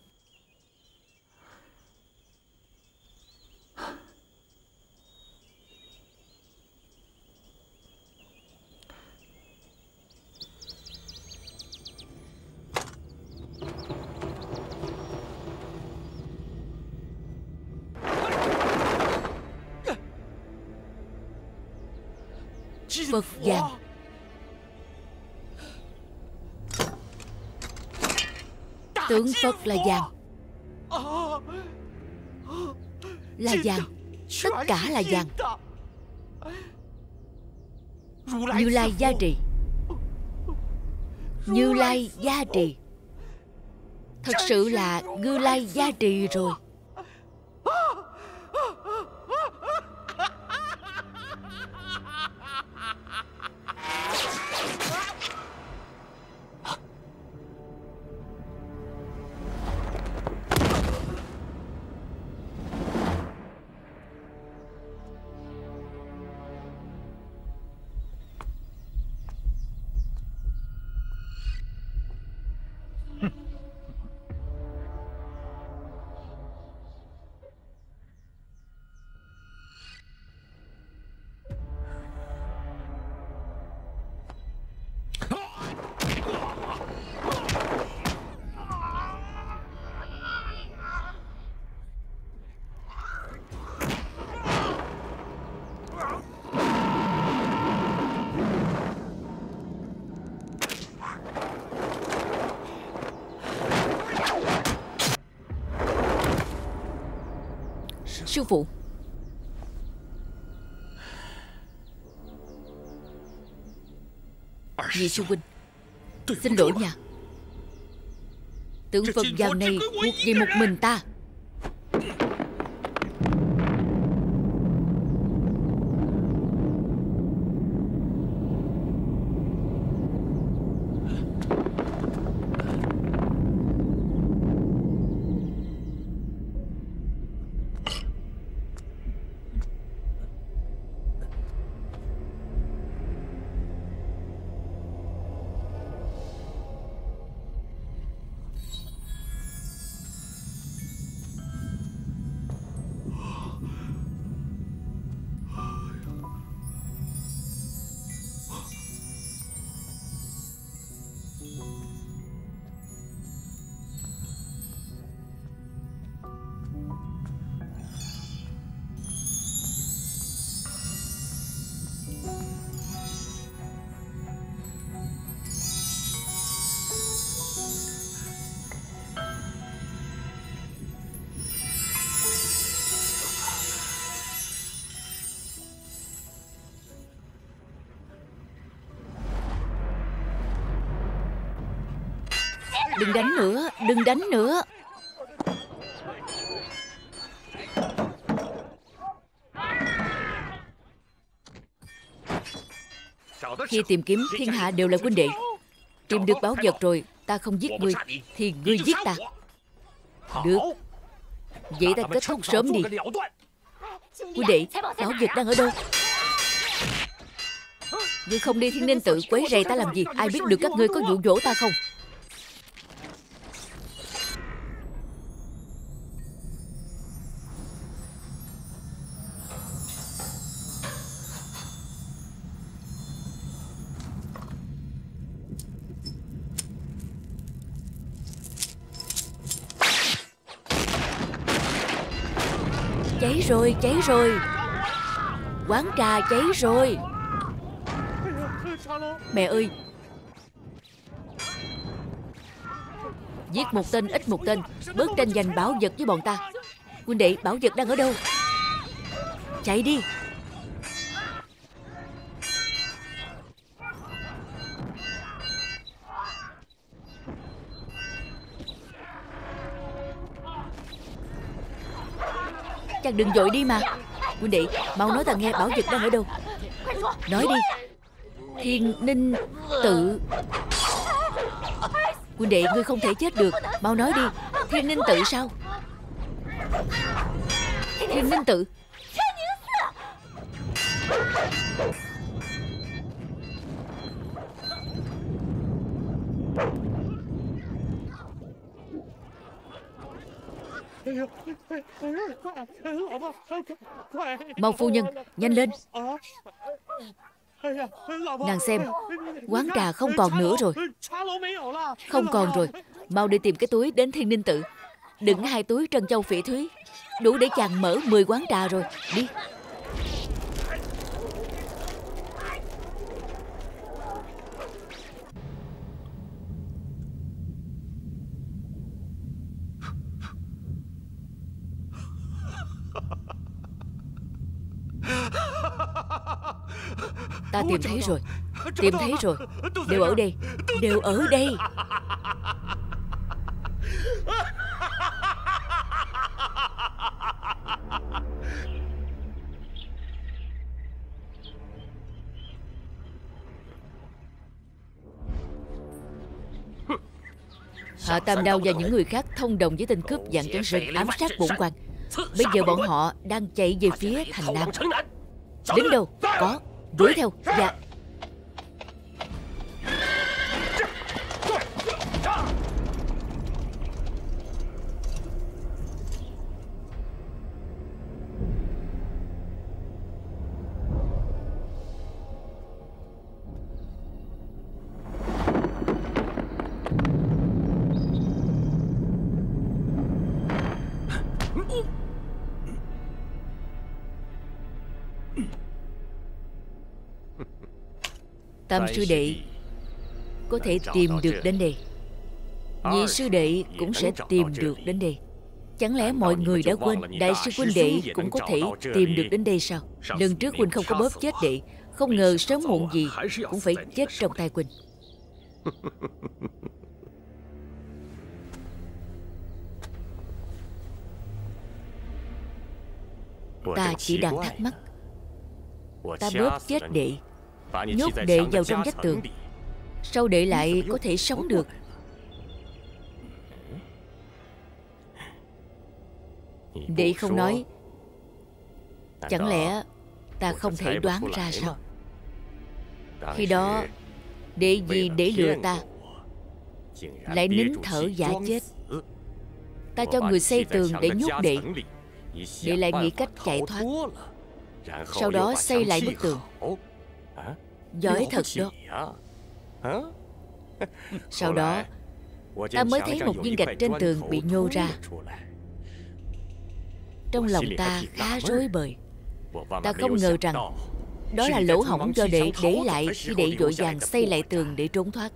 Phật vàng. Tượng Phật là vàng. Là vàng. Tất cả là vàng. Như Lai gia trì. Như Lai gia trì. Thật sự là Như Lai gia trì rồi. Sư phụ, Nhị sư huynh, xin lỗi nha. Tượng Phật vàng này thuộc về một mình ta. Đừng đánh nữa, đừng đánh nữa. Khi tìm kiếm thiên hạ đều là huynh đệ. Tìm được báu vật rồi, ta không giết ngươi thì ngươi giết ta. Được, vậy ta kết thúc sớm đi. Huynh đệ, báu vật đang ở đâu? Ngươi không đi Thiên Ninh tự quấy rầy ta làm gì? Ai biết được các ngươi có dụ dỗ ta không? Cháy rồi, cháy rồi. Quán trà cháy rồi. Mẹ ơi! Giết một tên ít một tên, bớt tranh giành bảo vật với bọn ta. Huynh đệ, bảo vật đang ở đâu? Chạy đi! Chàng đừng vội đi mà. Huynh đệ, mau nói ta nghe bảo vật đang ở đâu. Nói đi. Thiên Ninh tự. Huynh đệ, ngươi không thể chết được. Mau nói đi. Thiên Ninh tự sao? Thiên Ninh tự. Mau phu nhân, nhanh lên. Nàng xem, quán trà không còn nữa rồi. Không còn rồi. Mau đi tìm cái túi đến Thiên Ninh tự. Đựng 2 túi trân châu phỉ thúy, đủ để chàng mở 10 quán trà rồi. Đi. Ta tìm thấy rồi. Tìm thấy rồi. Đều ở đây. Đều ở đây. Hạ Tam Đao và những người khác thông đồng với tên cướp Dạng Chấn Sơn ám sát bổn quan. Bây giờ bọn họ đang chạy về phía thành Nam. Đến đâu? Có. Đuổi theo. Dạ. Tam sư đệ có thể tìm được đến đây. Nhị sư đệ cũng sẽ tìm được đến đây. Chẳng lẽ mọi người đã quên đại sư huynh đệ cũng có thể tìm được đến đây sao? Lần trước huynh không có bóp chết đệ, không ngờ sớm muộn gì cũng phải chết trong tay huynh. Ta chỉ đang thắc mắc. Ta bóp chết đệ, nhốt đệ vào trong vách tường, sao đệ lại có thể sống được? Đệ không nói, chẳng lẽ ta không thể đoán ra sao? Khi đó đệ vì để lừa ta lại nín thở giả chết. Ta cho người xây tường để nhốt đệ, đệ lại nghĩ cách chạy thoát, sau đó xây lại bức tường. Giỏi thật đó. Sau đó ta mới thấy một viên gạch trên tường bị nhô ra. Trong lòng ta khá rối bời. Ta không ngờ rằng đó là lỗ hổng do đệ để lại khi đệ vội vàng xây lại tường để trốn thoát.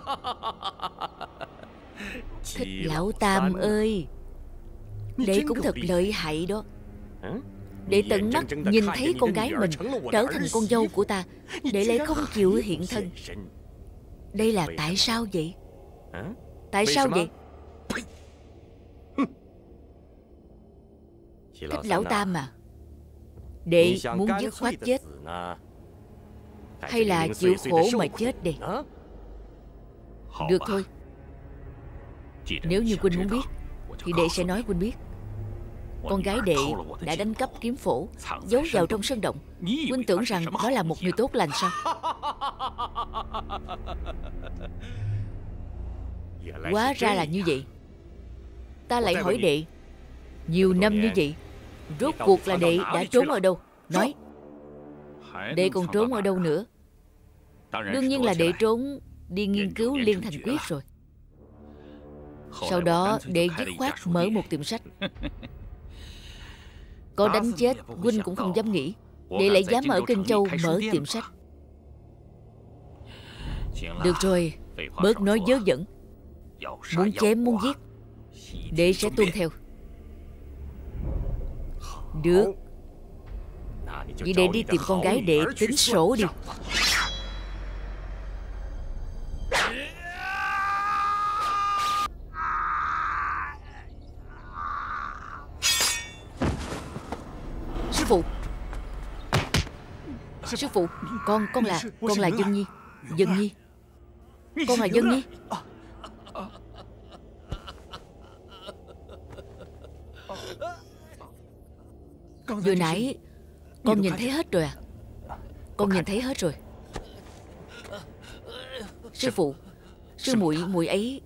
Thích Lão Tam ơi, đệ cũng thật lợi hại đó. Đệ tận mắt nhìn thấy con gái mình trở thành con dâu của ta, đệ lại không chịu hiện thân. Đây là tại sao vậy? Tại sao vậy? Thích Lão Tam à, đệ muốn dứt khoát chết hay là chịu khổ mà chết đi? Được thôi. Nếu như huynh muốn biết thì đệ sẽ nói huynh biết. Con gái đệ đã đánh cắp kiếm phổ, giấu vào trong sơn động. Huynh tưởng rằng nó là một người tốt lành sao? Hóa ra là như vậy. Ta lại hỏi đệ, nhiều năm như vậy, rốt cuộc là đệ đã trốn ở đâu? Nói, đệ còn trốn ở đâu nữa? Đương nhiên là đệ trốn đi nghiên cứu Liên Thành Quyết rồi. Sau đó đệ dứt khoát mở một tiệm sách. Có đánh chết huynh cũng không dám nghĩ đệ lại dám ở Kinh Châu mở tiệm sách. Được rồi, bớt nói dớ dẫn. Muốn chém muốn giết, đệ sẽ tuân theo. Được, vậy đệ đi tìm con gái đệ tính sổ đi. Sư phụ, sư phụ, con là Dân Nhi. Dân Nhi, con là Dân Nhi. Vừa nãy con nhìn thấy hết rồi à? Con nhìn thấy hết rồi. Sư phụ, sư muội ấy.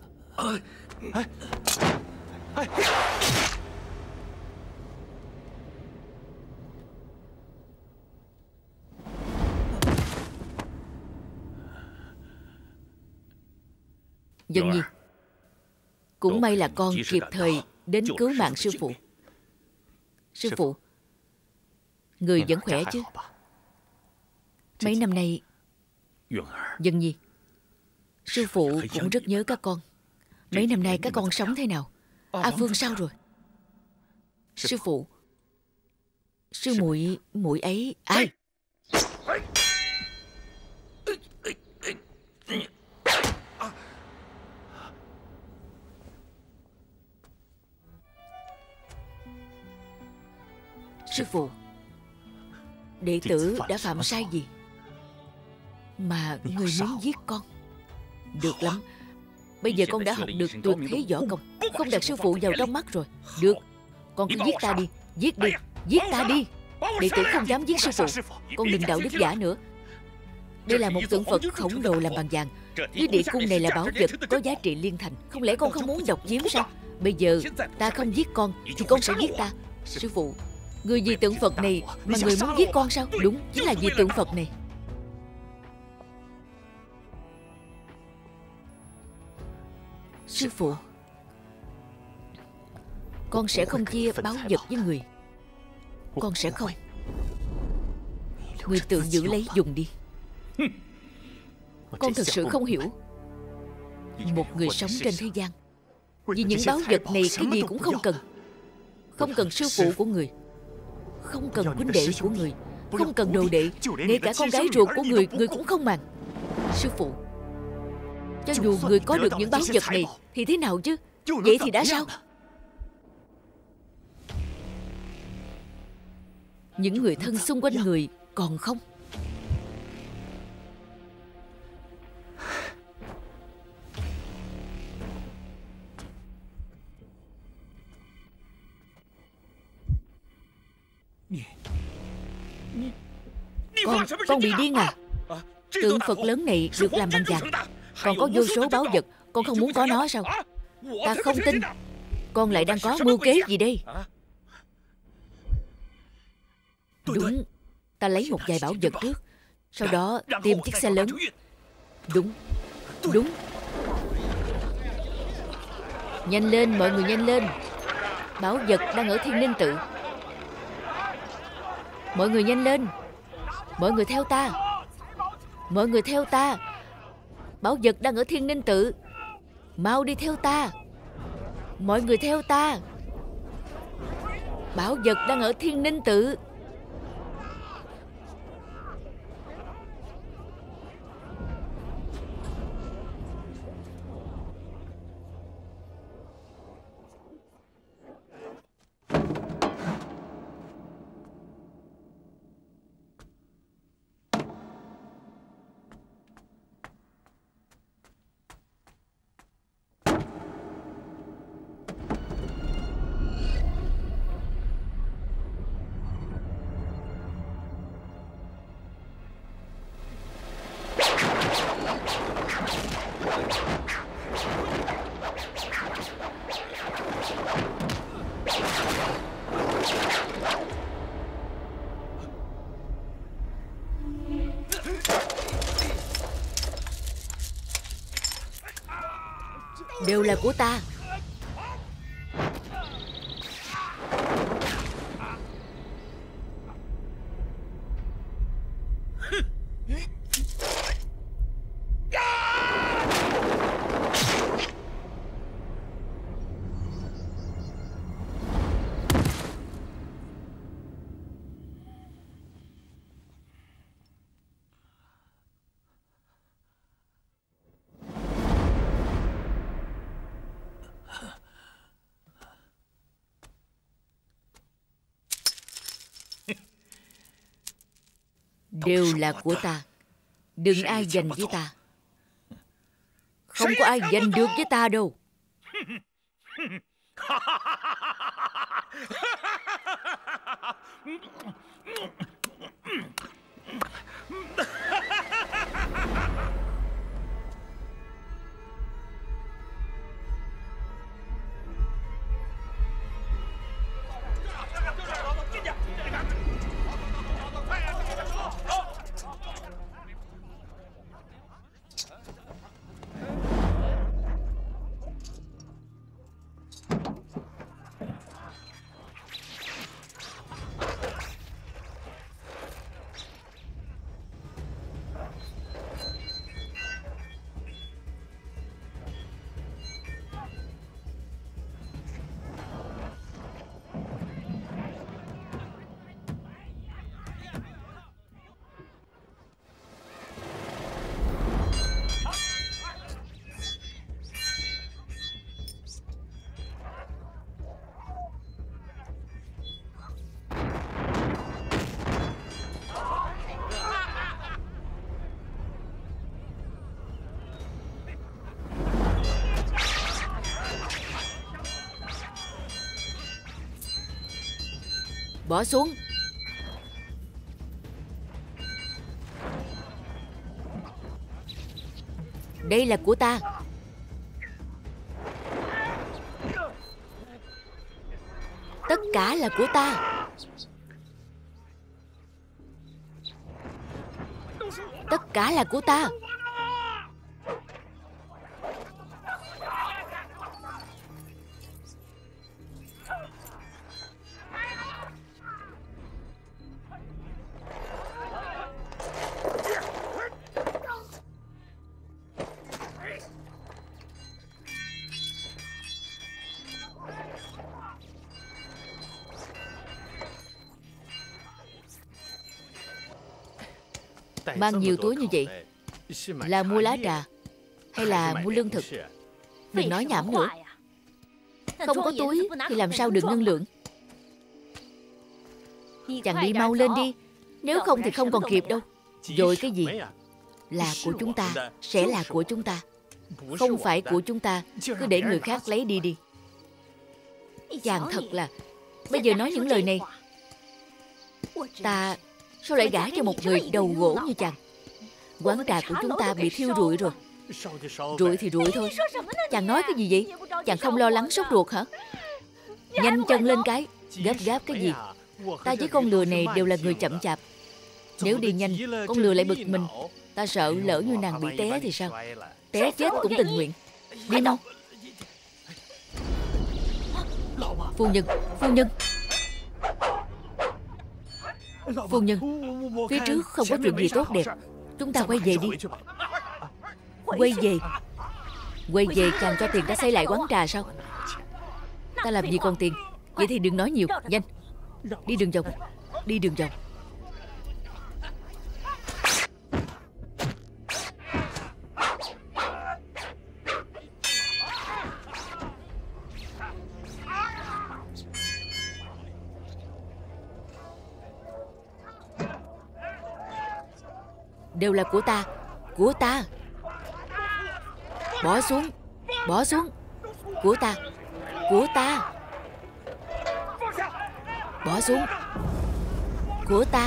Dân Nhi, cũng may là con kịp thời đến cứu mạng sư phụ. Sư phụ, người vẫn khỏe chứ? Mấy năm nay, Dân Nhi, sư phụ cũng rất nhớ các con. Mấy năm nay các con sống thế nào? A Phương sao rồi? Sư phụ, sư muội ấy ai? Sư phụ, đệ tử đã phạm sai gì mà người muốn giết con? Được lắm, bây giờ con đã học được tuyệt thế võ công, không đặt sư phụ vào trong mắt rồi. Được, con cứ giết ta đi, giết đi, giết ta đi. Đệ tử không dám giết sư phụ. Con đừng đạo đức giả nữa. Đây là một tượng Phật khổng lồ làm bằng vàng. Dưới địa cung này là bảo vật có giá trị liên thành. Không lẽ con không muốn độc chiếm sao? Bây giờ ta không giết con thì con sẽ giết ta. Sư phụ, người vì tượng Phật này mà người muốn giết con sao? Đúng, chính là vì tượng Phật này. Sư phụ, con sẽ không chia báu vật với người. Con sẽ không. Người tự giữ lấy dùng đi. Con thật sự không hiểu. Một người sống trên thế gian, vì những báu vật này cái gì cũng không cần. Không cần sư phụ của người, không cần huynh đệ của người, không cần đồ đệ, ngay cả con gái ruột của người, người cũng không màng. Sư phụ, cho dù người có được những báu vật này thì thế nào chứ? Vậy thì đã sao? Những người thân xung quanh người còn không. Con bị điên à? Tượng Phật lớn này được làm bằng vàng, còn có vô số báu vật, con không muốn có nó sao? Ta không tin. Con lại đang có mưu kế gì đây? Đúng, ta lấy một vài bảo vật trước, sau đó tìm chiếc xe lớn. Đúng, đúng. Nhanh lên, mọi người nhanh lên. Bảo vật đang ở Thiên Ninh Tự. Mọi người nhanh lên. Mọi người theo ta. Mọi người theo ta. Bảo vật đang ở Thiên Ninh Tự. Mau đi theo ta. Mọi người theo ta. Bảo vật đang ở Thiên Ninh Tự. Đều là của ta. Đều là của ta. Đừng ai giành với ta. Không có ai giành được với ta đâu. Bỏ xuống. Đây là của ta. Tất cả là của ta. Tất cả là của ta. Mang nhiều túi như vậy là mua lá trà hay là mua lương thực? Đừng nói nhảm nữa. Không có túi thì làm sao được ngân lượng. Chàng đi mau lên đi, nếu không thì không còn kịp đâu. Rồi cái gì? Là của chúng ta, sẽ là của chúng ta. Không phải của chúng ta, cứ để người khác lấy đi đi. Chàng thật là... Bây giờ nói những lời này, ta sao lại gả cho một người đầu gỗ như chàng? Quán trà của chúng ta bị thiêu rụi rồi. Rụi thì rụi thôi. Chàng nói cái gì vậy? Chàng không lo lắng sốt ruột hả? Nhanh chân lên cái. Gấp gáp cái gì? Ta với con lừa này đều là người chậm chạp. Nếu đi nhanh, con lừa lại bực mình. Ta sợ lỡ như nàng bị té thì sao? Té chết cũng tình nguyện. Đi mau. Phu nhân, phu nhân. Phu nhân, phía trước không có chuyện gì tốt đẹp. Chúng ta quay về đi. Quay về? Quay về chàng cho tiền ta xây lại quán trà sao? Ta làm gì còn tiền? Vậy thì đừng nói nhiều, nhanh. Đi đường vòng. Đi đường vòng. Đều là của ta. Của ta. Bỏ xuống. Bỏ xuống. Của ta. Của ta. Bỏ xuống. Của ta.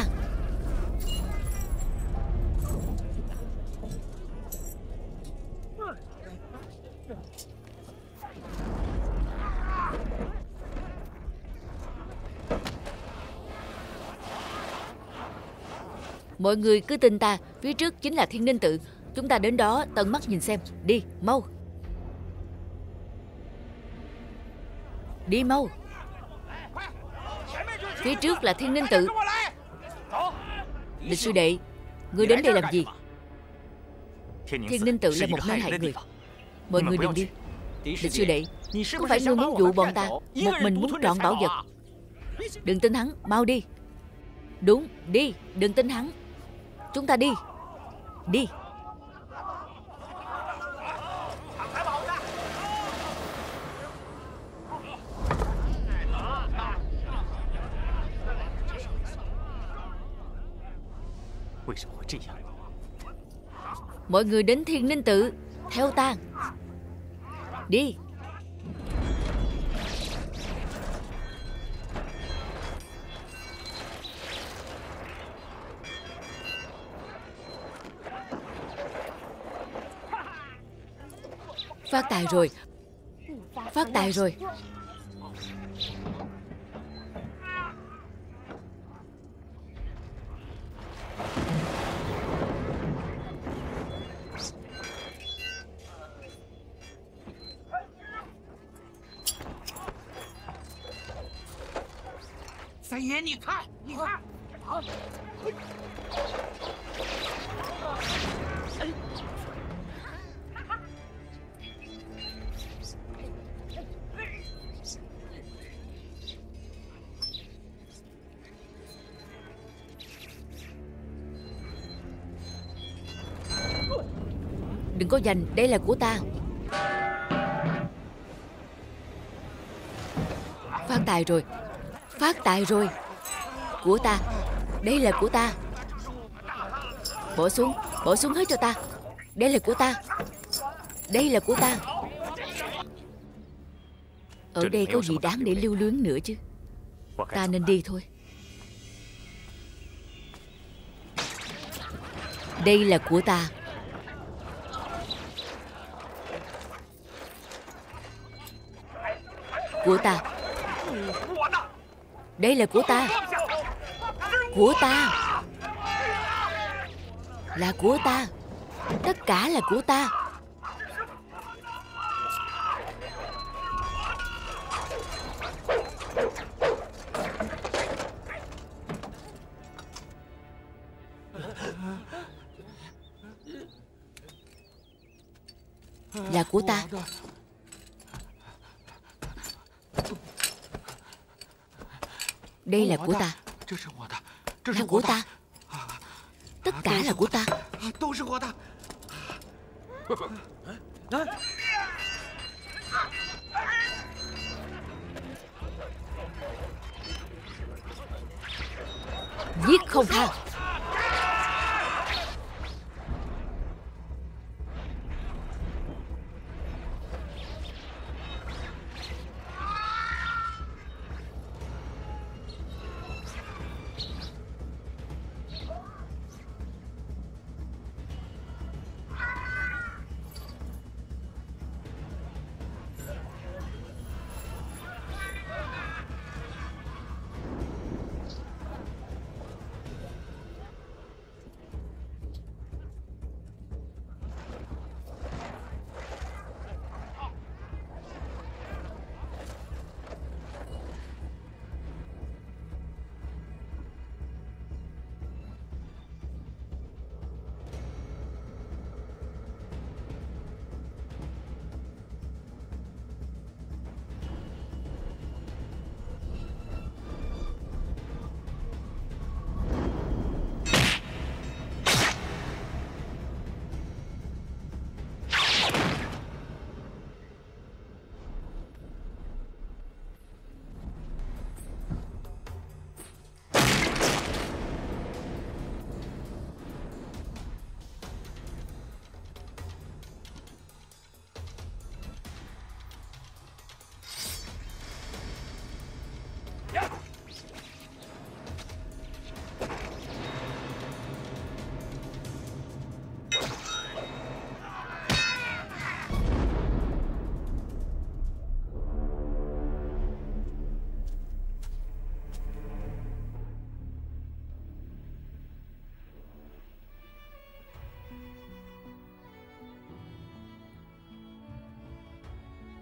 Mọi người cứ tin ta, phía trước chính là Thiên Ninh Tự. Chúng ta đến đó tận mắt nhìn xem. Đi, mau. Đi mau. Phía trước là Thiên Ninh Tự. Địch sư đệ, ngươi đến đây làm gì? Thiên Ninh Tự là một nơi hại người. Mọi người đừng đi. Địch sư đệ, có phải ngươi muốn dụ bọn ta một mình muốn trọn bảo vật? Đừng tin hắn, mau đi. Đúng, đi, đừng tin hắn. Chúng ta đi. Đi. Mọi người đến Thiên Ninh Tự, theo ta. Đi. Phát tài rồi. Phát tài rồi. Đừng có giành, đây là của ta. Phát tài rồi. Phát tài rồi. Của ta. Đây là của ta. Bỏ xuống hết cho ta. Đây là của ta. Đây là của ta. Ở đây có gì đáng để lưu luyến nữa chứ. Ta nên đi thôi. Đây là của ta. Của ta. Đây là của ta. Của ta. Là của ta. Tất cả là của ta. Là của ta. Đây là của ta. Là của ta. Tất cả là của ta. Giết không tha.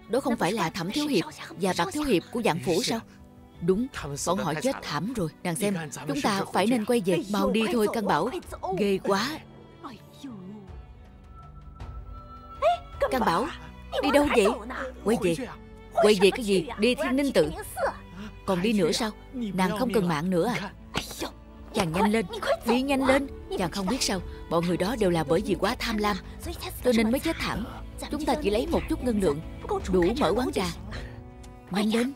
Đó không phải là Thẩm thiếu hiệp và Bạc thiếu hiệp của Vạn Phủ sao? Đúng, bọn họ chết thảm rồi. Nàng xem, chúng ta phải nên quay về. Mau đi thôi Căn Bảo. Ghê quá. Căn Bảo, đi đâu vậy? Quay về. Quay về cái gì? Đi Thiên Ninh Tự. Còn đi nữa sao? Nàng không cần mạng nữa à? Chàng nhanh lên, đi nhanh lên. Chàng không biết sao, bọn người đó đều là bởi vì quá tham lam, cho nên mới chết thảm. Chúng ta chỉ lấy một chút ngân lượng, đủ mở quán trà. Nhanh lên.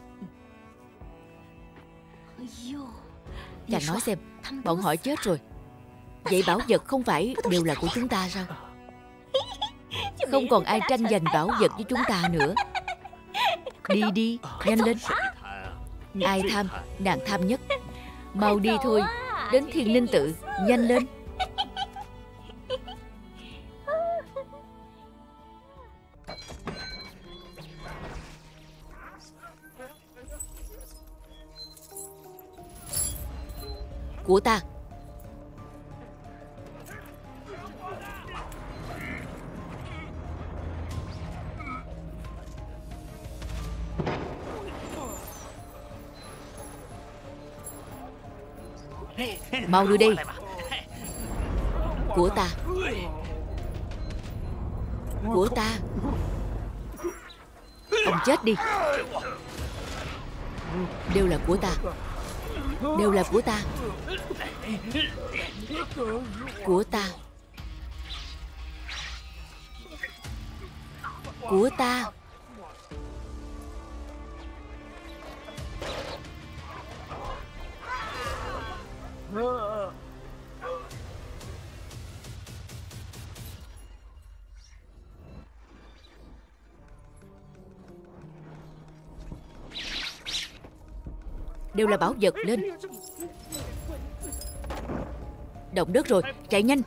Chàng nói xem, bọn họ chết rồi, vậy bảo vật không phải đều là của chúng ta sao? Không còn ai tranh giành bảo vật với chúng ta nữa. Đi đi, nhanh lên. Ai tham, nàng tham nhất. Mau đi thôi, đến Thiên Ninh Tự, nhanh lên. Của ta. Mau đưa đây. Của ta. Của ta. Ông chết đi. Đều là của ta. Đều là của ta. Của ta. Của ta. Đều là bảo vật, lên. Động đất rồi, chạy nhanh.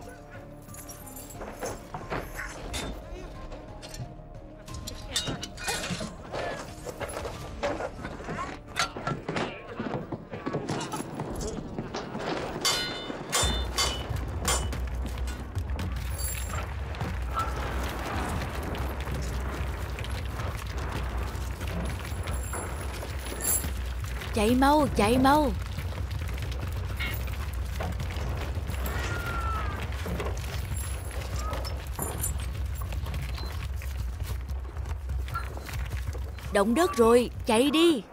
Chạy mau, chạy mau. Động đất rồi, chạy đi.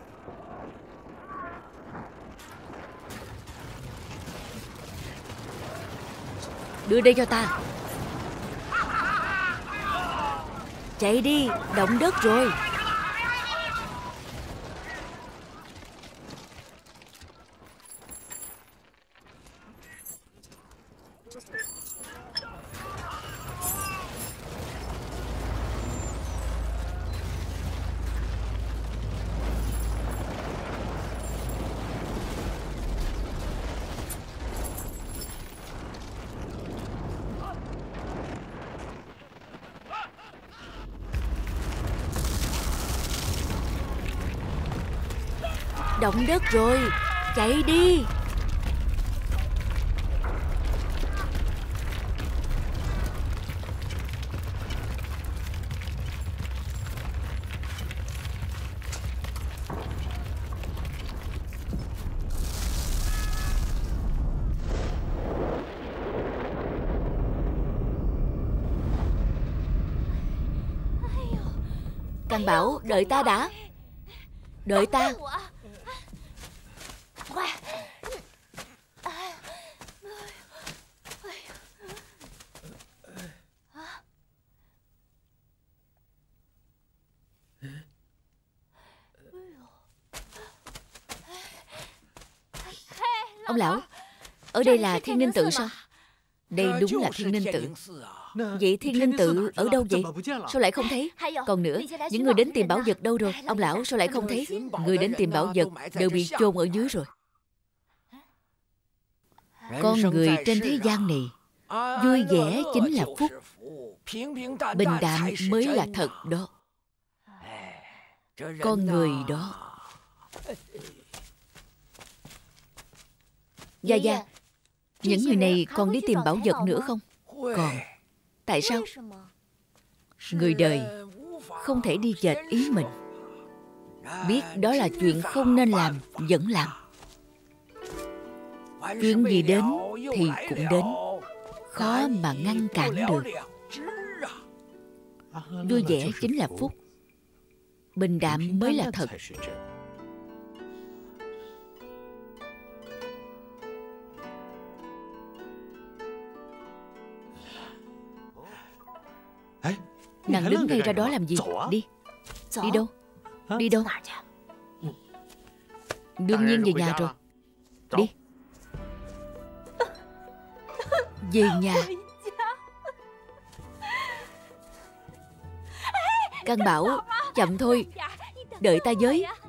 Đưa đây cho ta. Chạy đi, động đất rồi. Động đất rồi, chạy đi. Căn Bảo, đợi ta đã. Đợi ta. Ông lão, ở đây là Thiên Ninh Tự sao? Đây đúng là Thiên Ninh Tự. Vậy Thiên Ninh Tự ở đâu vậy? Sao lại không thấy? Còn nữa, những người đến tìm bảo vật đâu rồi? Ông lão, sao lại không thấy? Người đến tìm bảo vật đều bị chôn ở dưới rồi. Con người trên thế gian này, vui vẻ chính là phúc, bình đạm mới là thật đó. Con người đó. Gia Gia, những người này còn đi tìm bảo vật nữa không? Còn. Tại sao? Người đời không thể đi chệch ý mình. Biết đó là chuyện không nên làm, vẫn làm. Chuyện gì đến thì cũng đến, khó mà ngăn cản được. Vui vẻ chính là phúc, bình đạm mới là thật. Nàng đứng ngay ra đó làm gì? Đi. Đi đâu? Đi đâu? Đương nhiên về nhà rồi. Đi. Về nhà. Căn Bảo, chậm thôi. Đợi ta với.